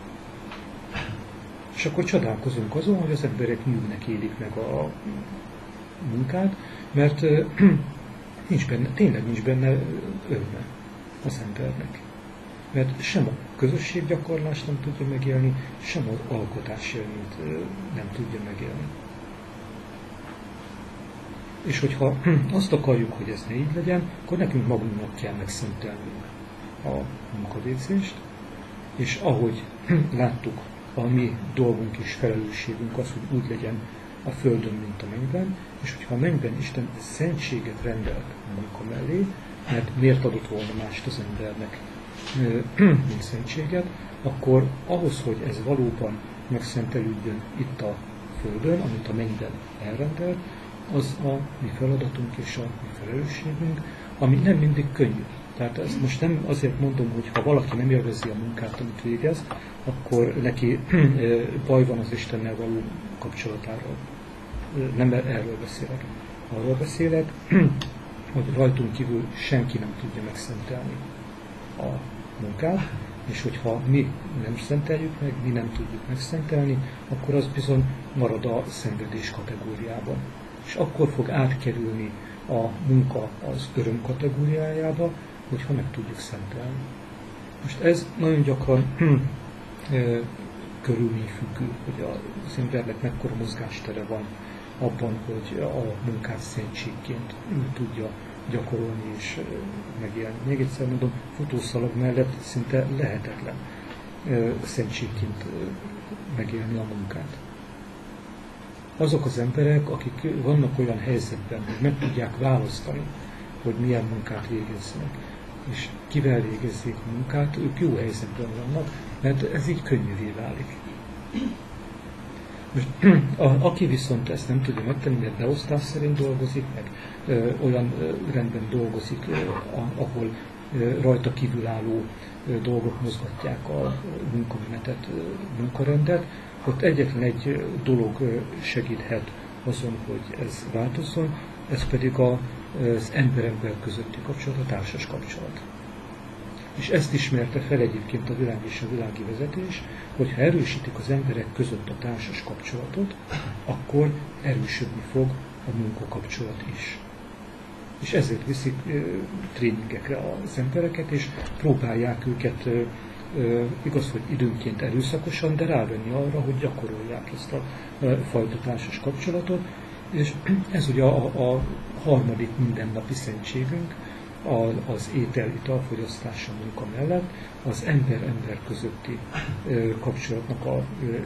[SPEAKER 1] És akkor csodálkozunk azon, hogy az emberek nyűgnek élik meg a munkát, mert tényleg nincs benne öröme az embernek. Mert sem a közösséggyakorlást nem tudja megélni, sem az alkotási élményt nem tudja megélni. És hogyha azt akarjuk, hogy ez ne így legyen, akkor nekünk magunknak kell megszentelnünk a munkavégzést, és ahogy láttuk, a mi dolgunk és felelősségünk az, hogy úgy legyen a földön, mint a mennyben, és hogyha a mennyben Isten szentséget rendelt a munka mellé, mert miért adott volna mást az embernek, mint szentséget, akkor ahhoz, hogy ez valóban megszentelődjön itt a földön, amit a mennyben elrendelt, az a mi feladatunk és a mi felelősségünk, ami nem mindig könnyű. Tehát ezt most nem azért mondom, hogy ha valaki nem élvezi a munkát, amit végez, akkor neki baj van az Istennel való kapcsolatáról. Nem erről beszélek. Arról beszélek, hogy rajtunk kívül senki nem tudja megszentelni a munkát, és hogyha mi nem szenteljük meg, mi nem tudjuk megszentelni, akkor az bizony marad a szenvedés kategóriában. És akkor fog átkerülni a munka az öröm kategóriájába, hogyha meg tudjuk szentelni. Most ez nagyon gyakran körülményfüggő, hogy az embernek mekkora mozgástere van abban, hogy a munkát szentségként tudja gyakorolni és megélni. Még egyszer mondom, futószalag mellett szinte lehetetlen szentségként megélni a munkát. Azok az emberek, akik vannak olyan helyzetben, hogy meg tudják választani, hogy milyen munkát végezzenek, és kivel végezzék a munkát, ők jó helyzetben vannak, mert ez így könnyűvé válik. Most, aki viszont ezt nem tudja megtenni, mert beosztás szerint dolgozik, meg olyan rendben dolgozik, ahol rajta kívülálló dolgok mozgatják a munkamenetet, munkarendet, ott egyetlen egy dolog segíthet azon, hogy ez változzon, ez pedig az ember-ember közötti kapcsolat, a társas kapcsolat. És ezt ismerte fel egyébként a világ és a világi vezetés, hogy ha erősítik az emberek között a társas kapcsolatot, akkor erősödni fog a munkakapcsolat is. És ezért viszik tréningekre az embereket, és próbálják őket, igaz, hogy időnként erőszakosan, de rávenni arra, hogy gyakorolják ezt a fajta társas kapcsolatot. És ez ugye a harmadik mindennapi szentségünk, az étel-ital fogyasztása munka mellett, az ember-ember közötti kapcsolatnak a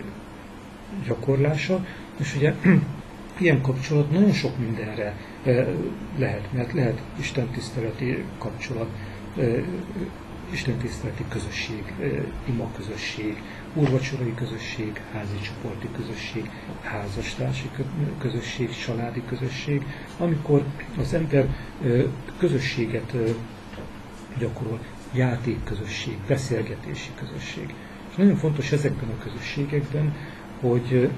[SPEAKER 1] gyakorlása. És ugye ilyen kapcsolat nagyon sok mindenre lehet, mert lehet istentiszteleti kapcsolat, istentiszteleti közösség, ima közösség, úrvacsorai közösség, házi csoporti közösség, házastársi közösség, családi közösség, amikor az ember közösséget gyakorol, játékközösség, beszélgetési közösség. És nagyon fontos ezekben a közösségekben, hogy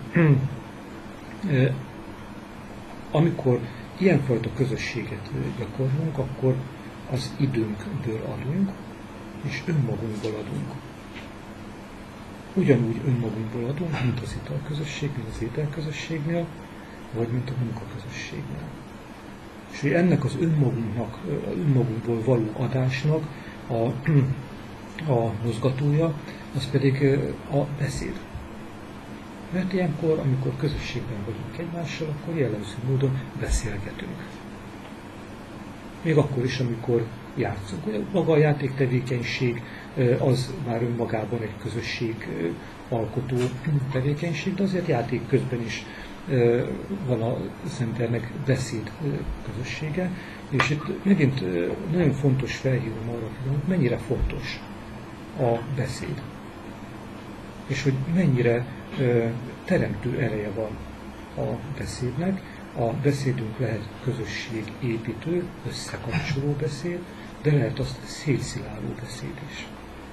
[SPEAKER 1] amikor ilyenfajta közösséget gyakorlunk, akkor az időnkből adunk, és önmagunkból adunk. Ugyanúgy önmagunkból adunk, mint az italközösségnél, az ételközösségnél, vagy mint a munkaközösségnél. És hogy ennek az önmagunkból való adásnak a mozgatója, az pedig a beszéd. Mert ilyenkor, amikor közösségben vagyunk egymással, akkor jellemző módon beszélgetünk. Még akkor is, amikor játszunk. Maga a játéktevékenység az már önmagában egy közösség alkotó tevékenység, de azért játék közben is van az embernek beszéd közössége, és itt megint nagyon fontos felhívom arra, hogy mennyire fontos a beszéd, és hogy mennyire teremtő ereje van a beszédnek. A beszédünk lehet közösségépítő, összekapcsoló beszéd, de lehet azt szétsziláló beszéd is.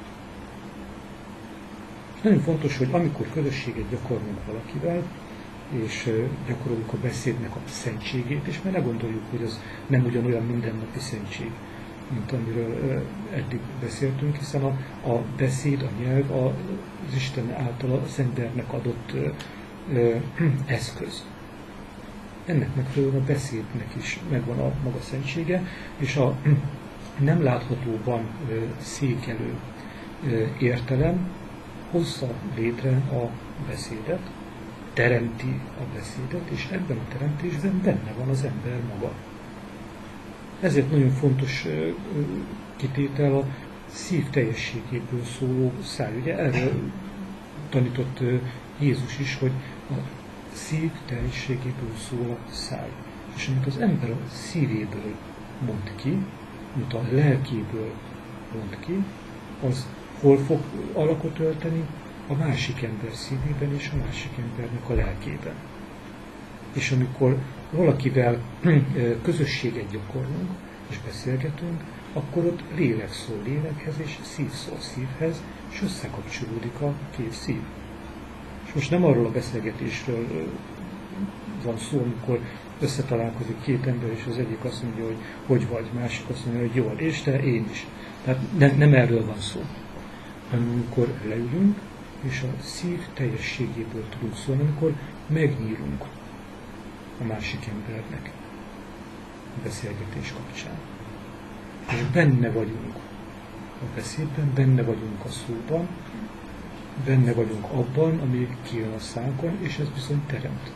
[SPEAKER 1] És nagyon fontos, hogy amikor közösséget gyakorlunk valakivel, és gyakoroljuk a beszédnek a szentségét, és mert ne gondoljuk, hogy az nem ugyanolyan mindennapi szentség, mint amiről eddig beszéltünk, hiszen a beszéd, a nyelv az Isten által az embernek adott eszköz. Ennek megfelelően a beszédnek is megvan a maga szentsége, és a nem láthatóban székelő értelem hozza létre a beszédet, teremti a beszédet, és ebben a teremtésben benne van az ember maga. Ezért nagyon fontos kitétel a szív teljességéből szóló száj. Ugye erről tanított Jézus is, hogy a szív teljességéből szól a száj. És amit az ember a szívéből mond ki, amit a lelkéből mond ki, az hol fog alakot ölteni? A másik ember szívében és a másik embernek a lelkében. És amikor valakivel közösséget gyakorlunk és beszélgetünk, akkor ott lélek szól lélekhez és szív szól szívhez, és összekapcsolódik a két szív. És most nem arról a beszélgetésről van szó, amikor összetalálkozik két ember, és az egyik azt mondja, hogy hogy vagy, másik azt mondja, hogy jól, és te, én is. Tehát nem erről van szó, hanem amikor leülünk, és a szív teljességéből tudunk szólni, amikor megnyílunk a másik embernek a beszélgetés kapcsán. És benne vagyunk a beszédben, benne vagyunk a szóban, benne vagyunk abban, ami kijön a szánkon, és ez bizony teremt.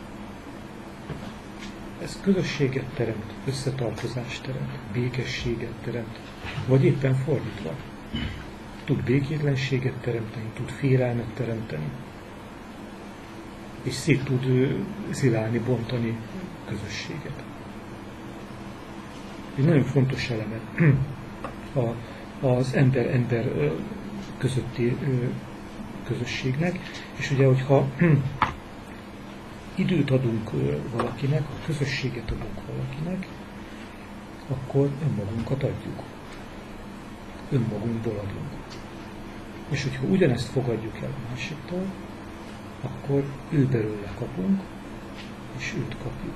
[SPEAKER 1] Ez közösséget teremt, összetartozást teremt, békességet teremt, vagy éppen fordítva. Tud békétlenséget teremteni, tud félelmet teremteni, és szét tud zilálni, bontani közösséget. Egy nagyon fontos eleme az ember-ember közötti közösségnek, és ugye, hogyha időt adunk valakinek, a közösséget adunk valakinek, akkor önmagunkat adjuk. Önmagunkból adunk. És hogyha ugyanezt fogadjuk el a másiktól, akkor ő belőle kapunk, és őt kapjuk.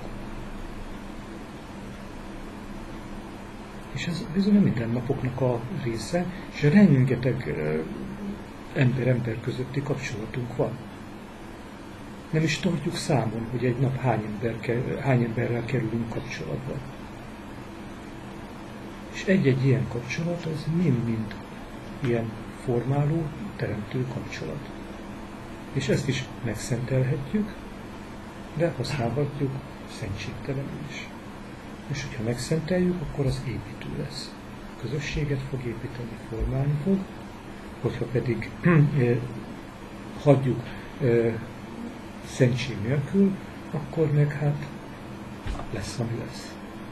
[SPEAKER 1] És ez bizony a mindennapoknak a része, és rengeteg ember-ember közötti kapcsolatunk van. Nem is tartjuk számon, hogy egy nap hány emberrel kerülünk kapcsolatba. És egy-egy ilyen kapcsolat az mind-mind ilyen formáló, teremtő kapcsolat. És ezt is megszentelhetjük, de használhatjuk szentségtelenül is. És hogyha megszenteljük, akkor az építő lesz. Közösséget fog építeni, formálni fog, hogyha pedig hagyjuk szentség nélkül, akkor meg hát lesz, ami lesz.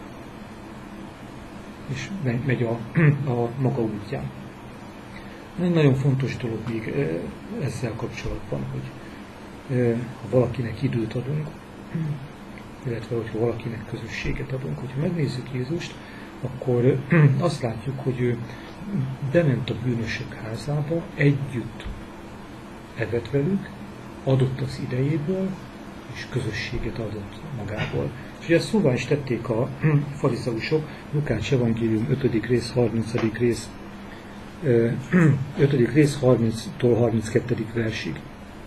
[SPEAKER 1] És megy a maga útján. Egy nagyon fontos dolog még ezzel kapcsolatban, hogy ha valakinek időt adunk, illetve hogyha valakinek közösséget adunk, hogyha megnézzük Jézust, akkor azt látjuk, hogy ő bement a bűnösök házába, együtt evett velük, adott az idejéből, és közösséget adott magából. És ugye ezt szóval is tették a farizeusok, Lukács evangélium 5. rész, 30. rész, 5. rész 30-tól 32. versig.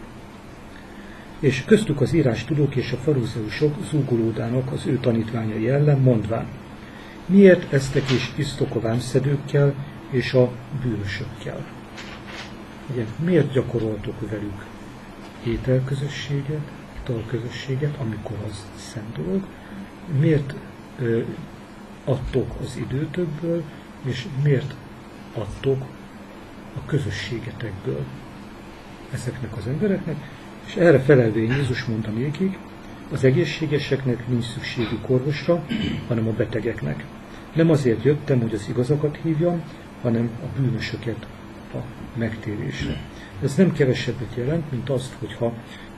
[SPEAKER 1] És köztük az írástudók és a farizeusok zúgolódának az ő tanítványai ellen, mondván: miért esztek és isztok a vámszedőkkel és a bűnösökkel? Ugye, miért gyakoroltok velük ételközösséget, italközösséget, amikor az szent dolog? Miért adtok az időtökből, és miért adtok a közösségetekből ezeknek az embereknek? És erre felelvén Jézus mondta nékik: az egészségeseknek nincs szükségük orvosra, hanem a betegeknek. Nem azért jöttem, hogy az igazakat hívjam, hanem a bűnösöket a megtérésre. Ez nem kevesebbet jelent, mint azt, hogyha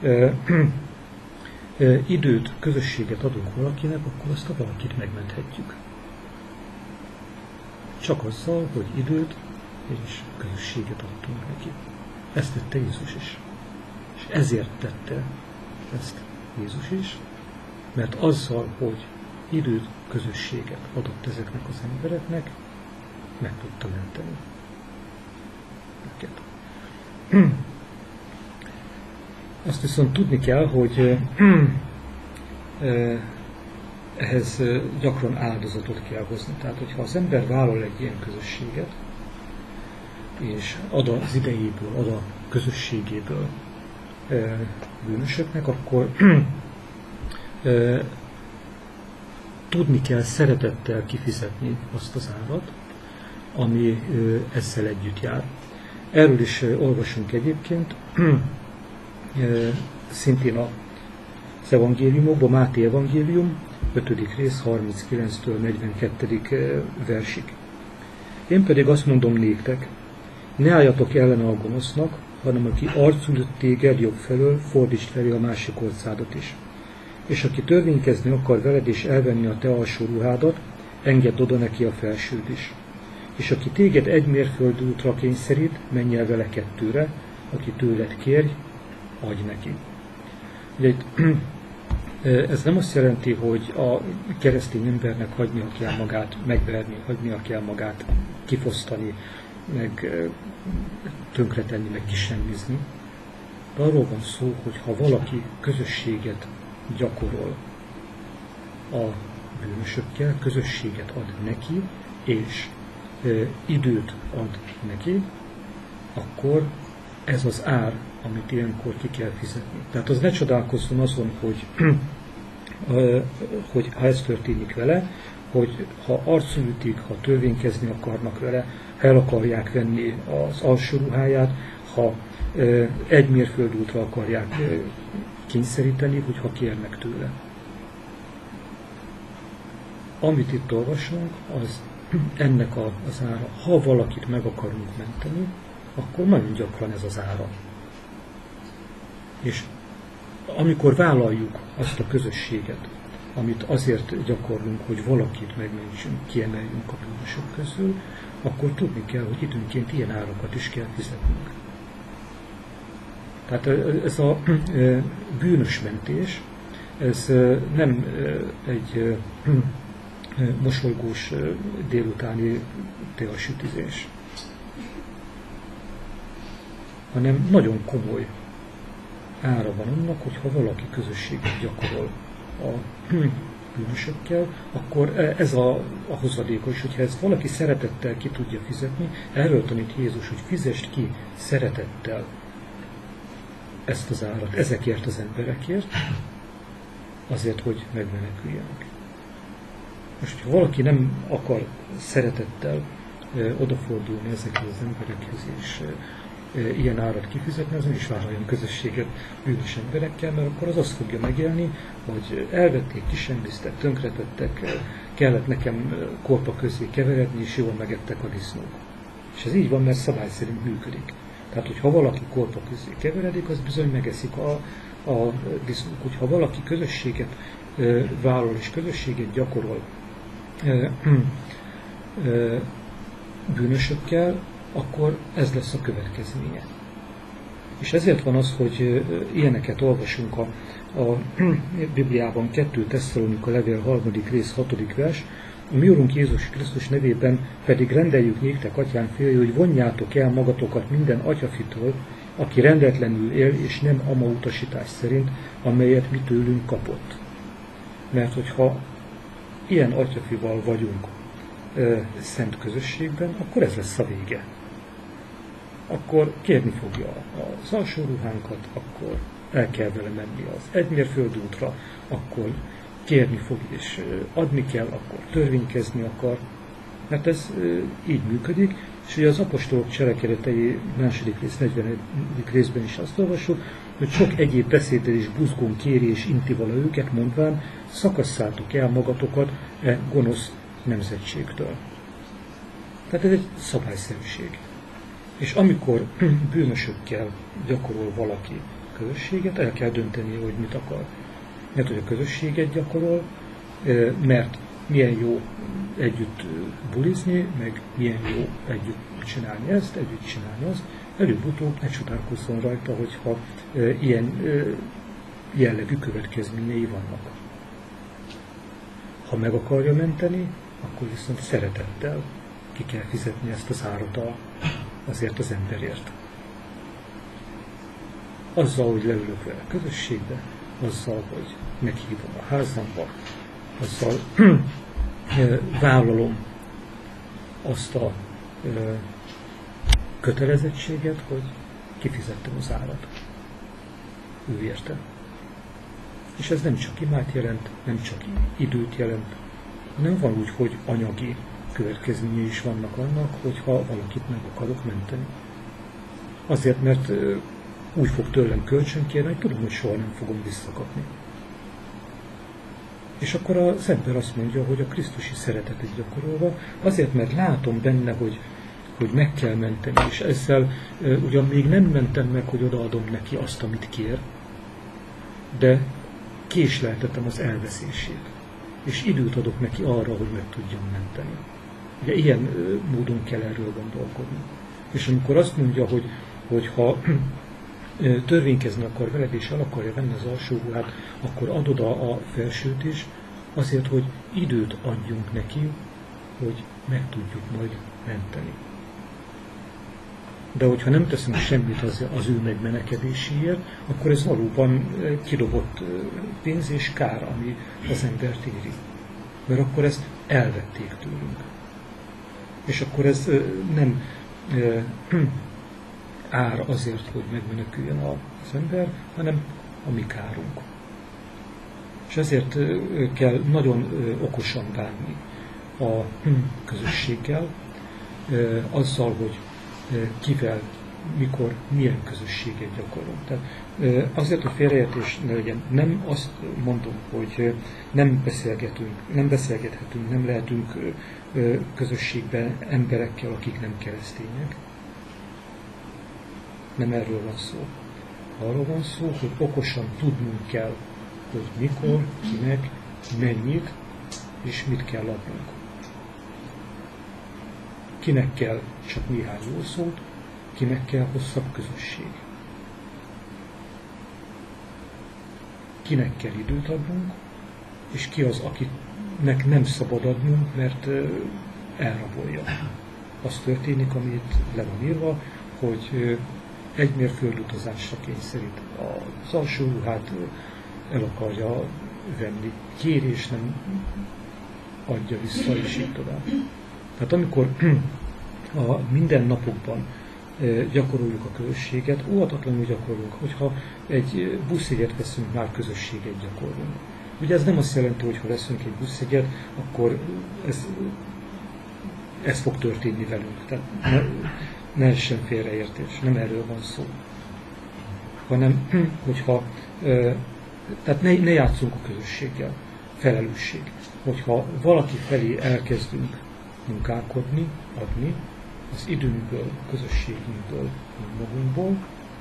[SPEAKER 1] időt, közösséget adunk valakinek, akkor azt a valakit megmenthetjük. Csak azzal, hogy időt és közösséget adtunk neki. Ezt tette Jézus is. És ezért tette ezt Jézus is, mert azzal, hogy időt, közösséget adott ezeknek az embereknek, meg tudta menteni őket. Azt viszont tudni kell, hogy ehhez gyakran áldozatot kell hozni. Tehát, hogyha az ember vállal egy ilyen közösséget, és ad az idejéből, ad a közösségéből bűnösöknek, akkor tudni kell szeretettel kifizetni azt az árat, ami ezzel együtt jár. Erről is olvasunk egyébként, szintén az evangéliumokban, Máté evangélium, 5. rész, 39-től 42. versig. Én pedig azt mondom néktek, ne álljatok ellen a gonosznak, hanem aki arcul üt téged jobb felől, fordítsd felé a másik orcádat is. És aki törvénykezni akar veled és elvenni a te alsó ruhádat, engedd oda neki a felsőd is. És aki téged egy mérföld útra kényszerít, menj el vele 2-re, aki tőled kérj, adj neki. Ugye itt
[SPEAKER 2] Ez nem azt jelenti, hogy a keresztény embernek hagynia kell magát megverni, hagynia kell magát kifosztani, meg tönkretenni, meg kisemmizni. De arról van szó, hogy ha valaki közösséget gyakorol a bűnösökkel, közösséget ad neki, és időt ad neki, akkor ez az ár, amit ilyenkor ki kell fizetni. Tehát az ne csodálkozzon azon, hogy ha ez történik vele, hogy ha arcul ütik, ha törvénykezni akarnak vele, ha el akarják venni az alsó ruháját, ha egy mérföldútra akarják kényszeríteni, hogyha kérnek tőle. Amit itt olvasunk, az ennek az ára. Ha valakit meg akarunk menteni, akkor nagyon gyakran ez az ára. És amikor vállaljuk azt a közösséget, amit azért gyakorlunk, hogy valakit megmentsünk, kiemeljünk a bűnösök közül, akkor tudni kell, hogy időnként ilyen árakat is kell fizetnünk. Tehát ez a bűnös mentés, ez nem egy mosolygós délutáni teasütizés, hanem nagyon komoly ára van annak, hogyha valaki közösséget gyakorol a bűnösökkel, akkor ez a hozadékos, hogyha ezt valaki szeretettel ki tudja fizetni, erről tanít Jézus, hogy fizest ki szeretettel ezt az árat, ezekért az emberekért, azért, hogy megmeneküljenek. Most, ha valaki nem akar szeretettel odafordulni ezekhez az emberekhez, és ilyen árat kifizetni, az nem is vállaljon közösséget bűnös emberekkel, mert akkor az azt fogja megélni, hogy elvették, kisembiztek, tönkretettek, kellett nekem korpa közé keveredni, és jól megettek a disznók. És ez így van, mert szabály szerint működik. Tehát, hogyha valaki korpa közé keveredik, az bizony megeszik a disznók. Hogyha valaki közösséget vállal és közösséget gyakorol bűnösökkel, akkor ez lesz a következménye. És ezért van az, hogy ilyeneket olvasunk a Bibliában, 2 Tesszalonika levél 3. rész 6. vers, a mi Urunk Jézus Krisztus nevében pedig rendeljük néktek, atyám fiai, hogy vonjátok el magatokat minden atyafitől, aki rendetlenül él, és nem ama utasítás szerint, amelyet mi tőlünk kapott. Mert hogyha ilyen atyafival vagyunk szent közösségben, akkor ez lesz a vége. Akkor kérni fogja az alsó ruhánkat, akkor el kell vele menni az egy mérföldútra, akkor kérni fog és adni kell, akkor törvénykezni akar. Mert ez így működik, és ugye az apostolok cselekedetei 2. rész 41. részben is azt olvassuk, hogy sok egyéb beszéddel is buzgón kéri és inti vala őket, mondván, szakasszátok el magatokat gonosz nemzetségtől. Tehát ez egy szabályszerűség. És amikor bűnösökkel gyakorol valaki közösséget, el kell dönteni, hogy mit akar. Mert hogy a közösséget gyakorol, mert milyen jó együtt bulizni, meg milyen jó együtt csinálni ezt, együtt csinálni azt, előbb-utóbb ne csodálkozzon rajta, hogyha ilyen jellegű következményei vannak. Ha meg akarja menteni, akkor viszont szeretettel ki kell fizetni ezt az árat azért az emberért. Azzal, hogy leülök vele közösségbe, azzal, hogy meghívom a házamba, azzal vállalom azt a kötelezettséget, hogy kifizettem az árat. Ő érte. És ez nem csak imát jelent, nem csak időt jelent, hanem van úgy, hogy anyagi következményei is vannak annak, hogyha valakit meg akarok menteni. Azért, mert úgy fog tőlem kölcsön kérni, hogy tudom, hogy soha nem fogom visszakapni. És akkor az ember azt mondja, hogy a krisztusi szeretetet gyakorolva, azért, mert látom benne, hogy meg kell menteni, és ezzel ugyan még nem mentem meg, hogy odaadom neki azt, amit kér, de késleltetem az elveszését, és időt adok neki arra, hogy meg tudjam menteni. Ugye ilyen módon kell erről gondolkodni. És amikor azt mondja, hogy ha törvénykezni akar veled, és el akarja venni az alsó ruhát, akkor ad oda a felsőt is, azért, hogy időt adjunk neki, hogy meg tudjuk majd menteni. De hogyha nem teszünk semmit az ő megmenekedéséért, akkor ez valóban kidobott pénz és kár, ami az embert éri. Mert akkor ezt elvették tőlünk. És akkor ez nem ár azért, hogy megmeneküljön az ember, hanem a mi kárunk. És ezért kell nagyon okosan bánni a közösséggel, azzal, hogy kivel, mikor, milyen közösséget gyakorlunk. Tehát azért, hogy félreértés ne legyen, nem azt mondom, hogy nem beszélgethetünk, nem lehetünk közösségben emberekkel, akik nem keresztények. Nem erről van szó. Arról van szó, hogy okosan tudnunk kell, hogy mikor, kinek, mennyit és mit kell adnunk. Kinek kell csak néhány jó szót, kinek kell hosszabb közösség. Kinek kell időt adnunk, és ki az, akinek nem szabad adnunk, mert elrabolja. Az történik, amit le van írva, hogy egy mérföld utazásra kényszerít az alsó ruhát, el akarja venni. Kér és nem adja vissza, és így tovább. Tehát amikor a mindennapokban gyakoroljuk a közösséget, óvatatlanul gyakorolunk, hogyha egy buszjegyet veszünk, már közösséget gyakorolunk. Ugye ez nem azt jelenti, hogy ha veszünk egy buszjegyet, akkor ez fog történni velünk. Tehát ne essen félreértés, nem erről van szó. Hanem, hogyha, tehát ne játszunk a közösséggel, felelősség. Hogyha valaki felé elkezdünk munkálkodni, adni, az időnkből, a közösségünkből, magunkból,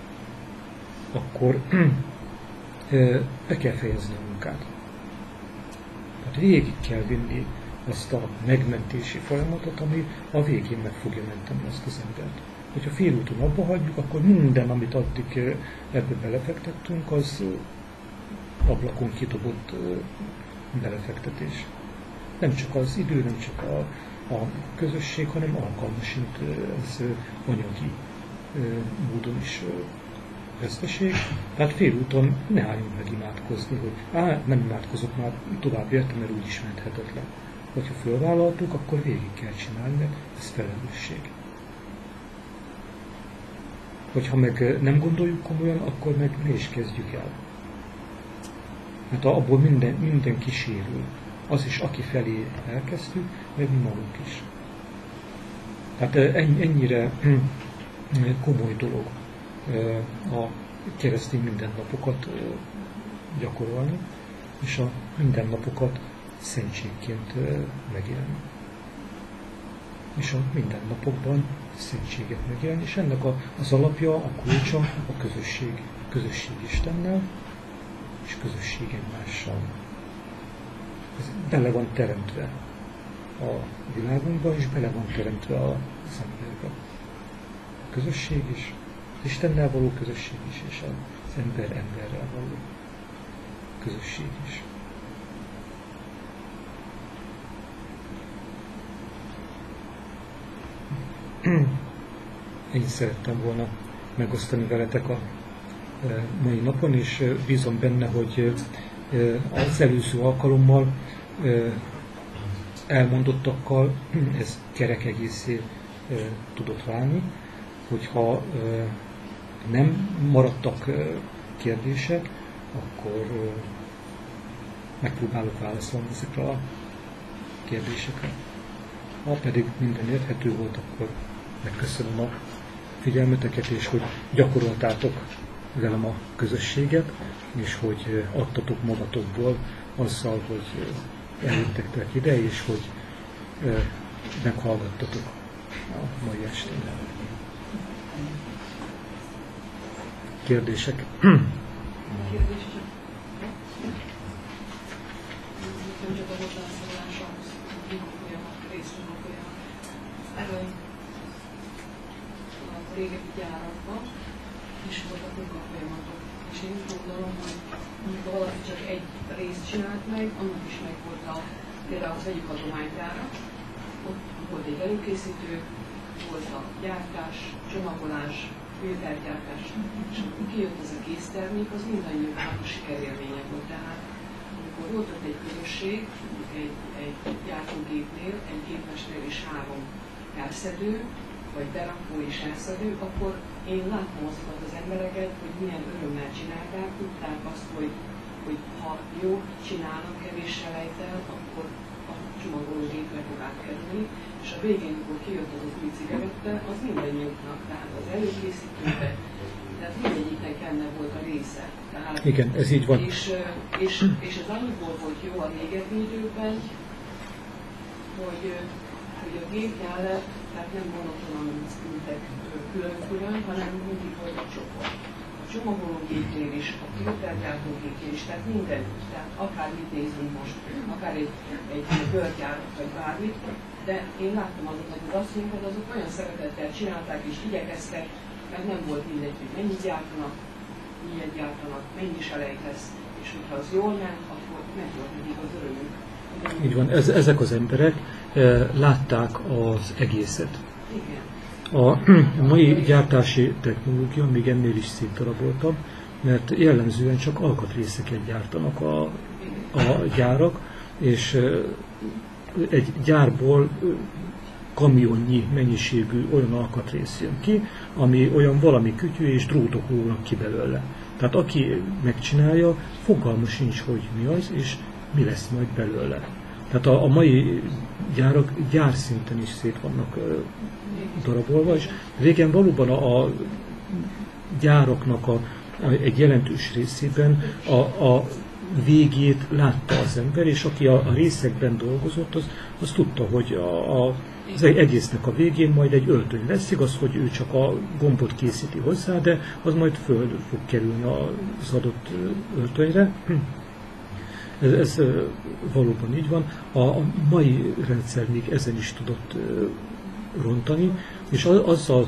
[SPEAKER 2] akkor be kell fejezni a munkát. Tehát végig kell vinni azt a megmentési folyamatot, ami a végén meg fogja menteni azt az embert. Hogyha félúton abba hagyjuk, akkor minden, amit addig ebbe belefektettünk, az ablakon kidobott belefektetés. Nem csak az idő, nem csak a közösség, hanem alkalmasint ez anyagi módon is veszteség. Tehát félúton ne álljunk meg imádkozni, hogy nem imádkozok már tovább értem, mert úgyis menthetetlen. Hogyha fölvállaltuk, akkor végig kell csinálni, mert ez felelősség. Hogyha meg nem gondoljuk komolyan, akkor meg ne is kezdjük el. Mert abból minden kísérül. Az is, aki felé elkezdtük, meg mi magunk is. Tehát ennyire komoly dolog a keresztény mindennapokat gyakorolni, és a mindennapokat szentségként megélni. És a mindennapokban szentséget megélni, és ennek az alapja, a kulcsa a közösség Istennel, és közösség egymással. Ez bele van teremtve a világunkban, és bele van teremtve az emberben. A közösség is, Istennel való közösség is, és az ember emberrel való közösség is. Én szerettem volna megosztani veletek a mai napon, és bízom benne, hogy az előző alkalommal elmondottakkal ez kerek egészé tudott válni, hogyha nem maradtak kérdések, akkor megpróbálok válaszolni ezekre a kérdésekre. Ha pedig minden érthető volt, akkor megköszönöm a figyelmeteket, és hogy gyakoroltátok velem a közösséget, és hogy adtatok magatokból azzal, hogy eljöttek ide, és hogy meghallgattatok a mai estén. Kérdések?
[SPEAKER 3] Régebbi gyárakban, is voltak munkafolyamatok. És én úgy gondolom, hogy amikor valaki csak egy részt csinált meg, annak is meg volt például az egyik adománygyára, ott volt egy előkészítő, volt a gyártás, csomagolás, filtergyártás, és amikor kijött ez a késztermék, az mindannyiunknak a sikerélménye volt. Tehát amikor volt ott egy közösség, egy gyártógépnél, egy gépmester és 3 elszedő, vagy berakó és elszedő, akkor én láttam azokat az embereket, hogy milyen örömmel csinálták, tudták azt, hogy ha jó csinálnak, kevés selejttel, akkor a csomagológépre fog átkerülni, és a végén, amikor kijött az új cigaretta, az mindannyiuknak, tehát az előkészítőbe, tehát mindegyiknek benne volt a része. Tehát,
[SPEAKER 1] igen, ez így van.
[SPEAKER 3] És ez annyiból volt jó a régebbi időkben, hogy a gépnyel lett, tehát nem monotonan ültek külön-külön, hanem mindig volt a csoport. A csomagológépnél is, a filtergyártógépnél is, tehát minden, tehát akármit nézünk most, akár egy bőrgyárat vagy bármit, de én láttam azokat az asszonyokat, azok olyan szeretettel csinálták és igyekeztek, mert nem volt mindegy, hogy mennyit gyártanak, miért gyártanak, mennyi selejt lesz, és hogyha az jól ment, akkor meg volt mindig az örömünk.
[SPEAKER 1] Így van, ezek az emberek látták az egészet.
[SPEAKER 3] Igen.
[SPEAKER 1] A mai gyártási technológia még ennél is szétdaraboltabb, mert jellemzően csak alkatrészeket gyártanak a gyárak, és egy gyárból kamionnyi mennyiségű olyan alkatrész jön ki, ami olyan valami kütyű és drótok lógnak ki belőle. Tehát aki megcsinálja, fogalma sincs, hogy mi az, és mi lesz majd belőle. Tehát a mai gyárak gyárszinten is szét vannak darabolva, és régen valóban a gyáraknak egy jelentős részében a végét látta az ember, és aki a részekben dolgozott, az tudta, hogy az egésznek a végén majd egy öltöny lesz, igaz, hogy ő csak a gombot készíti hozzá, de az majd föl fog kerülni az adott öltönyre. Ez valóban így van. A mai rendszer még ezen is tudott rontani, és azzal,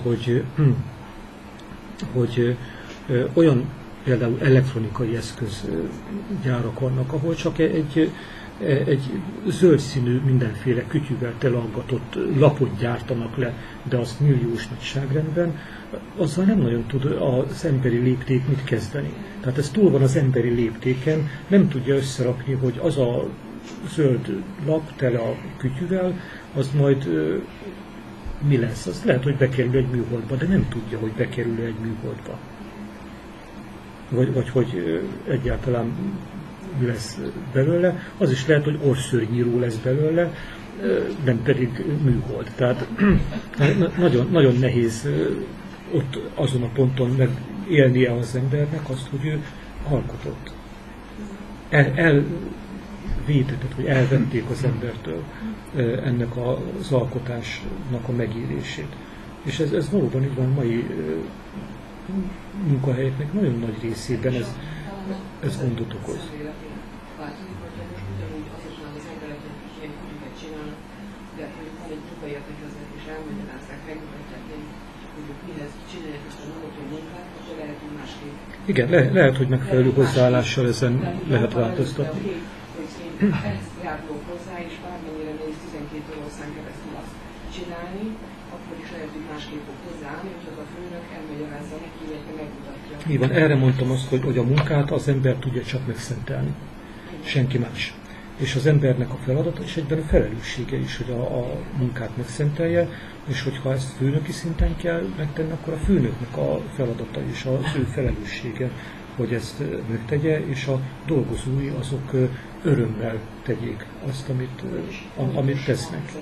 [SPEAKER 1] hogy olyan például elektronikai eszközgyárak vannak, ahol csak egy zöld színű mindenféle kütyűvel telangatott lapot gyártanak le, de azt milliós nagyságrendben, azzal nem nagyon tud az emberi lépték mit kezdeni. Tehát ez túl van az emberi léptéken, nem tudja összerakni, hogy az a zöld lap tele a kütyűvel, az majd mi lesz. Az lehet, hogy bekerül egy műholdba, de nem tudja, hogy bekerül egy műholdba. Vagy hogy egyáltalán mi lesz belőle. Az is lehet, hogy orrszőrnyíró lesz belőle, nem pedig műhold. Tehát nagyon, nagyon nehéz ott azon a ponton megélnie az embernek azt, hogy ő alkotott. Elvétetett, vagy elvették az embertől ennek az alkotásnak a megélését. És ez valóban így van mai munkahelyeknek nagyon nagy részében ez gondot okoz. Igen, lehet, hogy megfelelő hozzáállással ezen lehet változtatni.
[SPEAKER 3] Ezt járulok hozzá, és bármennyire néz 12 ország keresztül azt csinálni, akkor is lehet, hogy másképp fog hozzáállni, hogy az a főnök elmagyarázza neki, vagy megmutatja.
[SPEAKER 1] Így van, erre mondtam azt, hogy a munkát az ember tudja csak megszentelni. Senki más. És az embernek a feladata, és egyben a felelőssége is, hogy a munkát megszentelje, és hogyha ezt főnöki szinten kell megtenni, akkor a főnöknek a feladata és az ő felelőssége, hogy ezt megtegye, és a dolgozói azok örömmel tegyék azt, amit tesznek.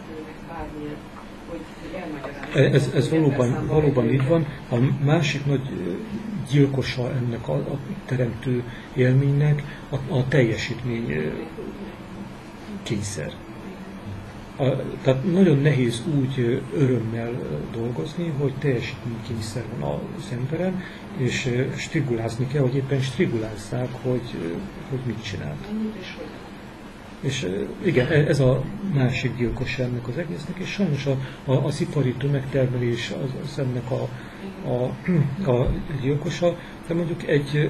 [SPEAKER 1] Ez valóban így van. A másik nagy gyilkosa ennek a teremtő élménynek a teljesítmény kényszer. Tehát nagyon nehéz úgy örömmel dolgozni, hogy teljesítménykényszer van az emberen, és strigulázni kell, hogy éppen strigulázzák, hogy mit csinált.
[SPEAKER 2] És igen, ez a másik gyilkosság ennek az egésznek, és sajnos az ipari tömegtermelés az ennek a gyilkosa, de mondjuk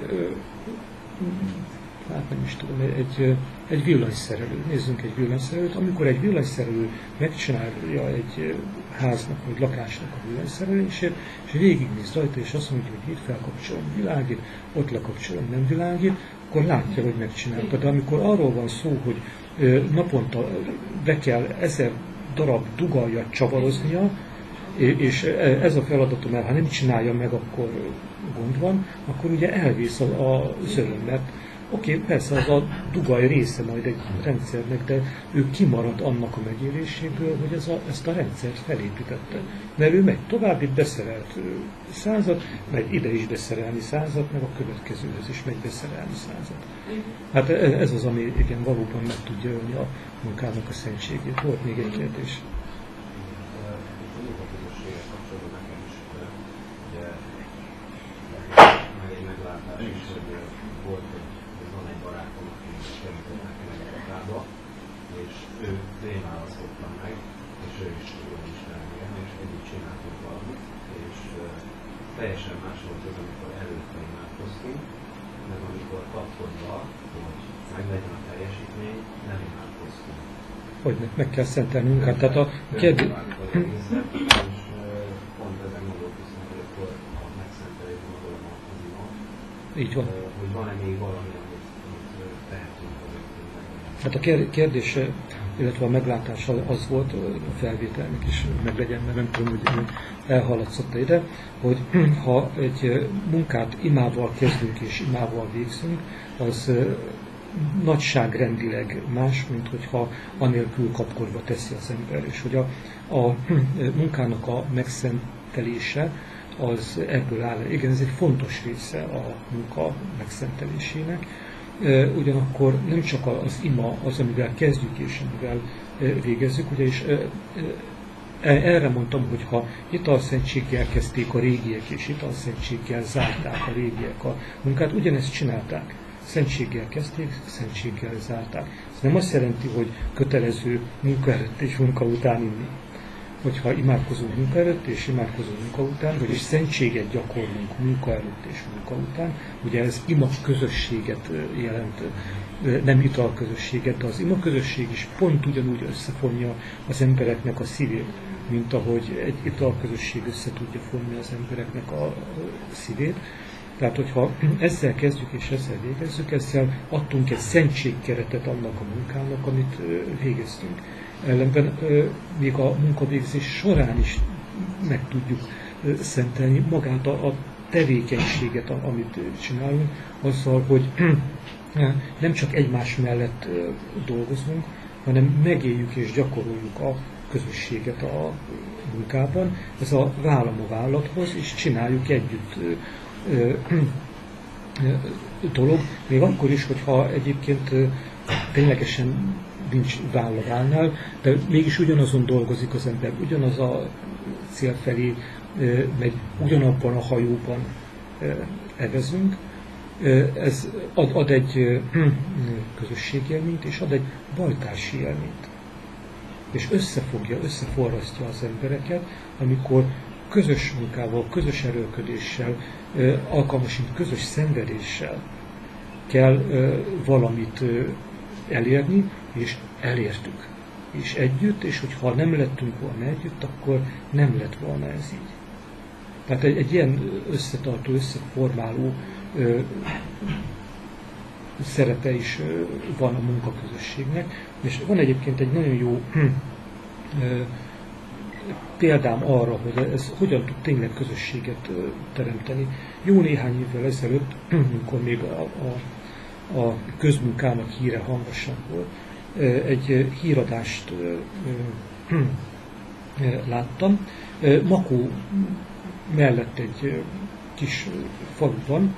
[SPEAKER 2] hát nem is tudom, egy villanyszerelő. Nézzünk egy villanyszerelőt. Amikor egy villanyszerelő megcsinálja egy háznak vagy lakásnak a villanyszerelését, és végignéz rajta, és azt mondja, hogy itt felkapcsolom, világít, ott lekapcsolom, nem világít, akkor látja, hogy megcsinálta. De amikor arról van szó, hogy naponta be kell 1000 darab dugaljat csavaroznia, és ez a feladatom, mert ha nem csinálja meg, akkor gond van, akkor ugye elvész az öröm, mert oké, persze az a dugaj része majd egy rendszernek, de ő kimarad annak a megéléséből, hogy ezt a rendszert felépítette. Mert ő megy tovább, itt beszerelt 100-at, megy ide is beszerelni 100-at, meg a következőhöz is megy beszerelni 100-at. Hát ez az, ami igen, valóban meg tudja ölni a munkának a szentségét. Volt még egy kérdés.
[SPEAKER 4] És én választottam meg, és ő is jól ismer engem, és együtt csináltuk valamit, és teljesen más volt az, amikor előtte imádkoztunk, meg amikor kapkodva, hogy meglegyen a teljesítmény, nem imádkoztunk.
[SPEAKER 2] Hogy meg kell szentelni munkát. Tehát a kérdés...
[SPEAKER 4] És pont ezen gondolkoztam, hogy akkor a megszentelés gondolom az imam.
[SPEAKER 2] Így van.
[SPEAKER 4] Hogy van-e még valami, amit tehetünk,
[SPEAKER 2] Hát a kérdés, illetve a meglátás az volt, a felvételnek is meglegyen, mert nem tudom, hogy elhaladszott ide, hogy ha egy munkát imával kezdünk és imával végzünk, az nagyságrendileg más, mint hogyha anélkül kapkodva teszi az ember. És hogy a munkának a megszentelése az ebből áll. Igen, ez egy fontos része a munka megszentelésének. Ugyanakkor nem csak az ima az, amivel kezdjük és amivel végezzük, ugyanis erre mondtam, hogy ha italszentséggel kezdték a régiek, és italszentséggel zárták a régiek a munkát, ugyanezt csinálták. Szentséggel kezdték, szentséggel zárták. Ez nem azt jelenti, hogy kötelező munka előtt és munka után inni. Hogyha imádkozunk munka előtt és imádkozunk munka után, vagyis szentséget gyakorlunk munka előtt és munka után, ugye ez ima közösséget jelent, nem ital közösséget, de az ima közösség is pont ugyanúgy összefonja az embereknek a szívét, mint ahogy egy ital közösség össze tudja fonni az embereknek a szívét. Tehát, hogyha ezzel kezdjük és ezzel végezzük, ezzel adtunk egy szentségkeretet annak a munkának, amit végeztünk. Ellenben még a munkavégzés során is meg tudjuk szentelni magát a tevékenységet, amit csinálunk, azzal, hogy nem csak egymás mellett dolgozunk, hanem megéljük és gyakoroljuk a közösséget a munkában. Ez a vállam a vállathoz, és csináljuk együtt dolog, még akkor is, hogyha egyébként ténylegesen nincs váll a vállnál, de mégis ugyanazon dolgozik az ember, ugyanaz a cél felé megy, ugyanabban a hajóban evezünk. Ez ad egy közösségélményt, és ad egy bajtársi élményt. És összeforrasztja az embereket, amikor közös munkával, közös erőlködéssel, alkalmasint közös szenvedéssel kell valamit elérni, és elértük. És együtt, és hogyha nem lettünk volna együtt, akkor nem lett volna ez így. Tehát egy ilyen összetartó, összeformáló szerepe is van a munkaközösségnek, és van egyébként egy nagyon jó példám arra, hogy ez hogyan tud tényleg közösséget teremteni. Jó néhány évvel ezelőtt, amikor még a közmunkának híre hangosan volt, egy híradást láttam. Makó mellett egy kis faluban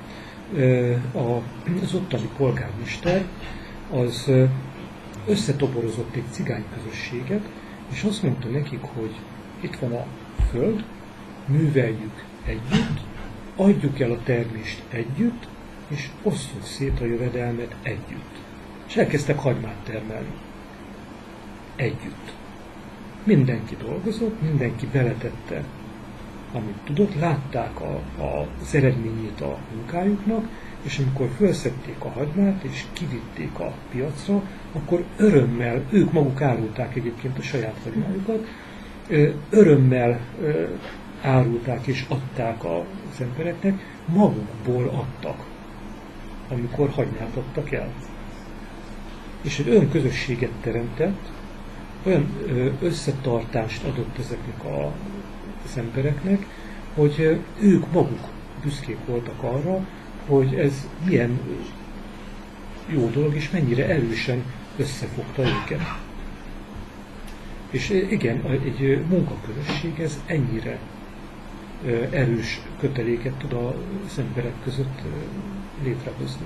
[SPEAKER 2] az ottani polgármester az összetoborozott egy cigány közösséget, és azt mondta nekik, hogy itt van a föld, műveljük együtt, adjuk el a termést együtt, és osszuk szét a jövedelmet együtt. és elkezdtek hagymát termelni. Együtt. Mindenki dolgozott, mindenki beletette, amit tudott, látták az eredményét a munkájuknak, és amikor felszedték a hagymát, és kivitték a piacra, akkor örömmel, ők maguk árulták egyébként a saját hagymájukat, örömmel árulták és adták az embereknek, magukból adtak, amikor hagymát adtak el. És egy olyan közösséget teremtett, olyan összetartást adott ezeknek az embereknek, hogy ők maguk büszkék voltak arra, hogy ez milyen jó dolog, és mennyire erősen összefogta őket. És igen, egy munkaközösség ez ennyire erős köteléket tud az emberek között létrehozni.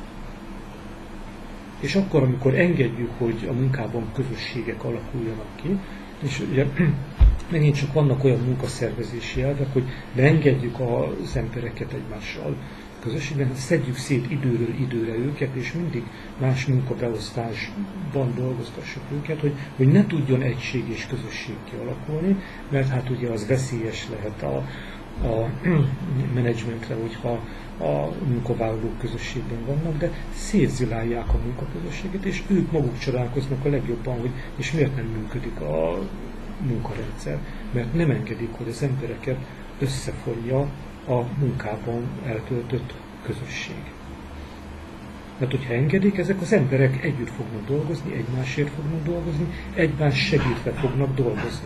[SPEAKER 2] És akkor, amikor engedjük, hogy a munkában közösségek alakuljanak ki, és ugye megint csak vannak olyan munkaszervezési elvek, hogy beengedjük az embereket egymással közösségben, szedjük szét időről időre őket, és mindig más munkabeosztásban dolgoztassuk őket, hogy ne tudjon egység és közösség kialakulni, mert hát ugye az veszélyes lehet a menedzsmentre, hogyha a munkavállalók közösségben vannak, de szétzilálják a munkaközösséget, és ők maguk csodálkoznak a legjobban, hogy és miért nem működik a munkarendszer, mert nem engedik, hogy az embereket összefonja a munkában eltöltött közösség. Mert hogyha engedik, ezek az emberek együtt fognak dolgozni, egymásért fognak dolgozni, egymás segítve fognak dolgozni.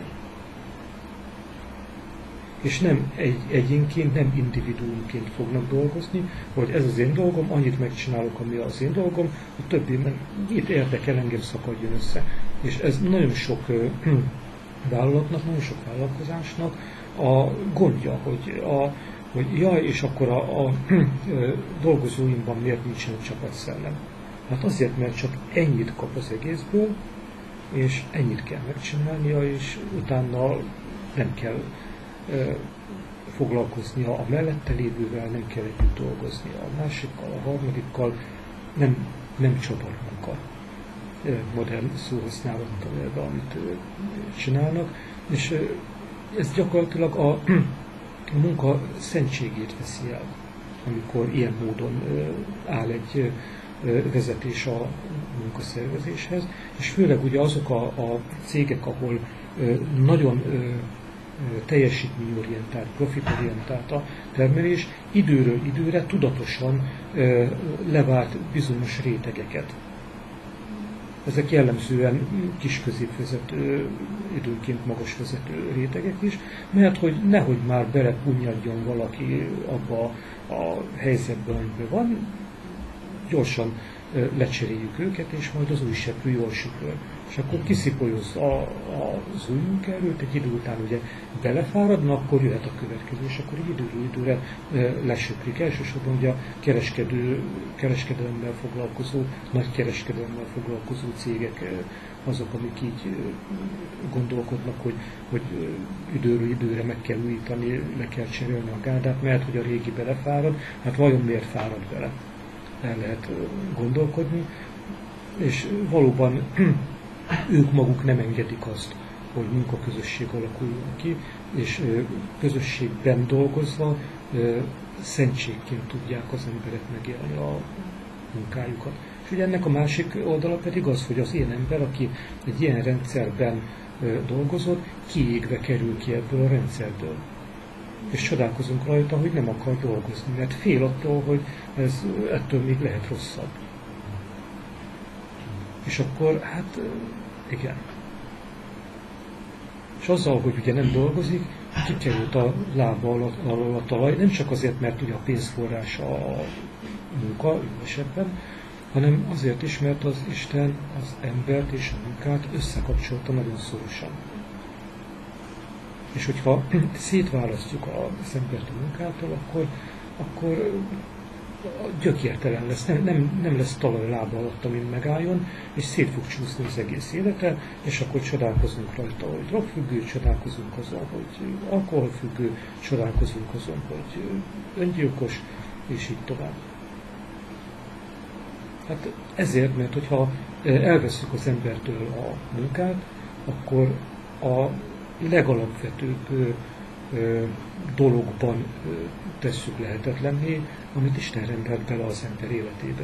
[SPEAKER 2] És nem egyénként, nem individuumként fognak dolgozni, hogy ez az én dolgom, annyit megcsinálok, ami az én dolgom, a többi, mert itt érdekel, engem szakadjon össze. És ez nagyon sok vállalatnak, nagyon sok vállalkozásnak a gondja, hogy jaj, és akkor a dolgozóimban miért nincsen csapatszellem. Hát azért, mert csak ennyit kap az egészből, és ennyit kell megcsinálnia, és utána nem kell foglalkoznia a mellette lévővel, nem kell együtt dolgozni a másikkal, a harmadikkal, nem csoportmunka. Modern szóhasználattal élve, amit csinálnak, és ez gyakorlatilag a munka szentségét veszi el, amikor ilyen módon áll egy vezetés a munkaszervezéshez, és főleg ugye azok a cégek, ahol nagyon teljesítményorientált, profitorientált a termelés, időről időre tudatosan levált bizonyos rétegeket. Ezek jellemzően kis középvezető, időnként magas vezető rétegek is, mert hogy nehogy már belepunnyadjon valaki abba a helyzetben, amiben van, gyorsan lecseréljük őket, és majd az új seprű jól süpöl. És akkor kiszipolyozza az új munkaerőt, egy idő után ugye belefáradna, akkor jöhet a következő, és akkor időről időre lesöprik. Elsősorban ugye a kereskedelemmel foglalkozó, nagy kereskedelemmel foglalkozó cégek azok, amik így gondolkodnak, hogy időről időre meg kell újítani, le kell cserélni a gárdát, mert hogy a régi belefárad, hát vajon miért fárad bele? El lehet gondolkodni, és valóban ők maguk nem engedik azt, hogy munkaközösség alakuljon ki, és közösségben dolgozva szentségként tudják az emberek megélni a munkájukat. És ugye ennek a másik oldala pedig az, hogy az ilyen ember, aki egy ilyen rendszerben dolgozott, kiégve kerül ki ebből a rendszerből. És csodálkozunk rajta, hogy nem akar dolgozni, mert fél attól, hogy ettől még lehet rosszabb. És akkor, hát igen. És azzal, hogy ugye nem dolgozik, kikerült a lába alól a talaj, nem csak azért, mert ugye a pénzforrása a munka, jó esetben, hanem azért is, mert az Isten az embert és a munkát összekapcsolta nagyon szorosan. És hogyha szétválasztjuk az embert a munkától, akkor gyökértelen lesz, nem lesz talaj lába alatt, amin megálljon, és szét fog csúszni az egész élete, és akkor csodálkozunk rajta, hogy drogfüggő, csodálkozunk azon, hogy alkoholfüggő, csodálkozunk azon, hogy öngyilkos, és így tovább. Hát ezért, mert hogyha elveszünk az embertől a munkát, akkor a legalapvetőbb dologban tesszük lehetetlenné, amit Isten rendelt bele az ember életébe.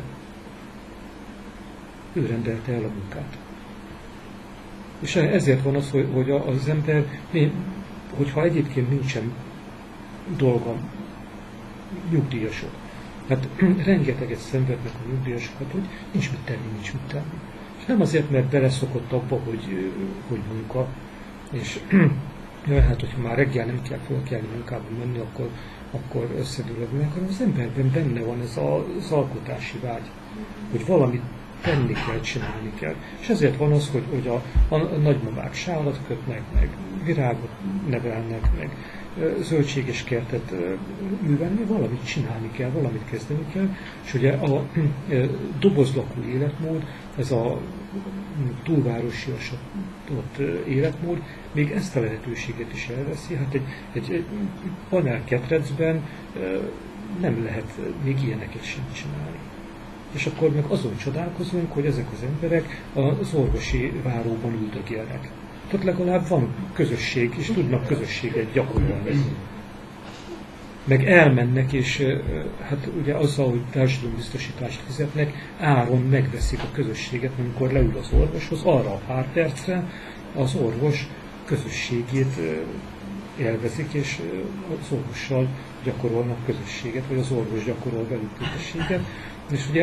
[SPEAKER 2] Ő rendelte el a munkát. És ezért van az, hogy az ember, hogyha egyébként nincsen dolga, nyugdíjasok. Hát rengeteget szenvednek a nyugdíjasokat, hogy nincs mit tenni. És nem azért, mert beleszokott abba, hogy munka, és hát, hogyha már reggel nem kell fölkelni munkába menni, akkor összedülögnek, hanem az emberben benne van ez az alkotási vágy, hogy valamit tenni kell, csinálni kell. És ezért van az, hogy a nagymamák sálat kötnek, meg virágot nevelnek, meg zöldséges kertet művelni, valamit csinálni kell, valamit kezdeni kell, és ugye a dobozlakú életmód, ez a túlvárosiasodott életmód, még ezt a lehetőséget is elveszi. Hát egy panelketrecben nem lehet még ilyeneket sem csinálni. És akkor meg azon csodálkozunk, hogy ezek az emberek az orvosi váróban üldögélnek. Tehát legalább van közösség, és tudnak közösséget gyakorolni. Meg elmennek, és hát ugye azzal, hogy társadalombiztosítást fizetnek, áron megveszik a közösséget, amikor leül az orvoshoz, arra a pár percre az orvos közösségét élvezik, és az orvossal gyakorolnak közösséget, vagy az orvos gyakorol velük közösséget. És ugye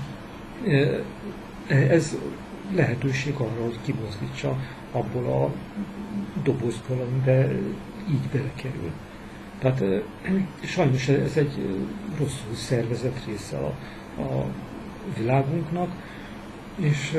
[SPEAKER 2] ez lehetőség arra, hogy kimozdítsa abból a dobozból, amiben így belekerül. Tehát sajnos ez egy rosszul szervezett része a világunknak, és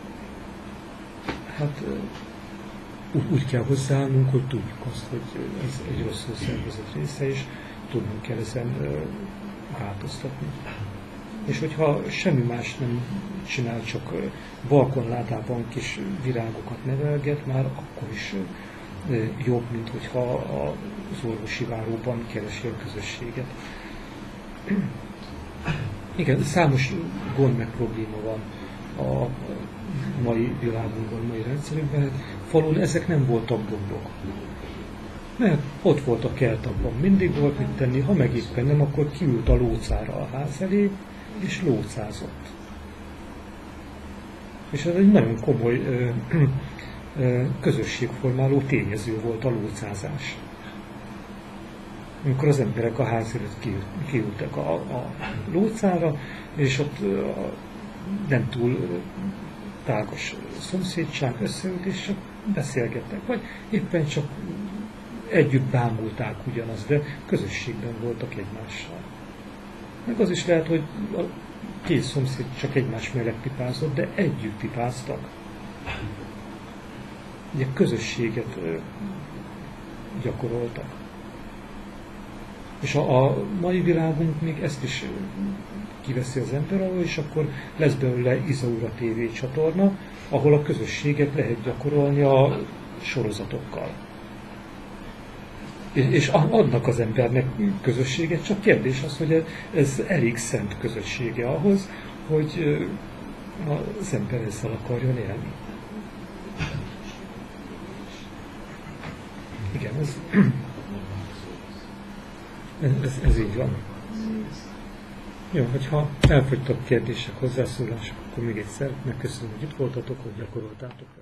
[SPEAKER 2] hát úgy kell hozzáállnunk, hogy tudjuk azt, hogy ez egy rosszul szervezett része, és tudnunk kell ezen változtatni. És hogyha semmi más nem csinál, csak balkonládában kis virágokat nevelget, már akkor is jobb, mint hogyha az orvosi váróban keresi a közösséget. Igen, számos gond meg probléma van a mai világunkban, a mai rendszerünkben. Falun ezek nem voltak gondok. Mert ott volt a kert, abban mindig volt mit tenni, ha meg éppen nem, akkor kiült a lócára a ház elé, és lócázott. És ez egy nagyon komoly közösségformáló tényező volt a lócázás. Amikor az emberek a ház előtt kiültek a lócára, és ott nem túl tágos szomszédság összeült, és csak beszélgettek, vagy éppen csak együtt bámulták ugyanazt, de közösségben voltak egymással. Meg az is lehet, hogy a két szomszéd csak egymás mellett pipázott, de együtt pipáztak. Ugye közösséget gyakoroltak. És a mai világunk még ezt is kiveszi az ember alól, és akkor lesz belőle Izaura TV csatorna, ahol a közösséget lehet gyakorolni a sorozatokkal. És adnak az embernek közösséget, csak kérdés az, hogy ez elég szent közössége ahhoz, hogy az ember ezzel akarjon élni. Igen, ez így van. Jó, hogyha elfogytak kérdések, hozzászólások, akkor még egyszer megköszönöm, hogy itt voltatok, hogy gyakoroltátok.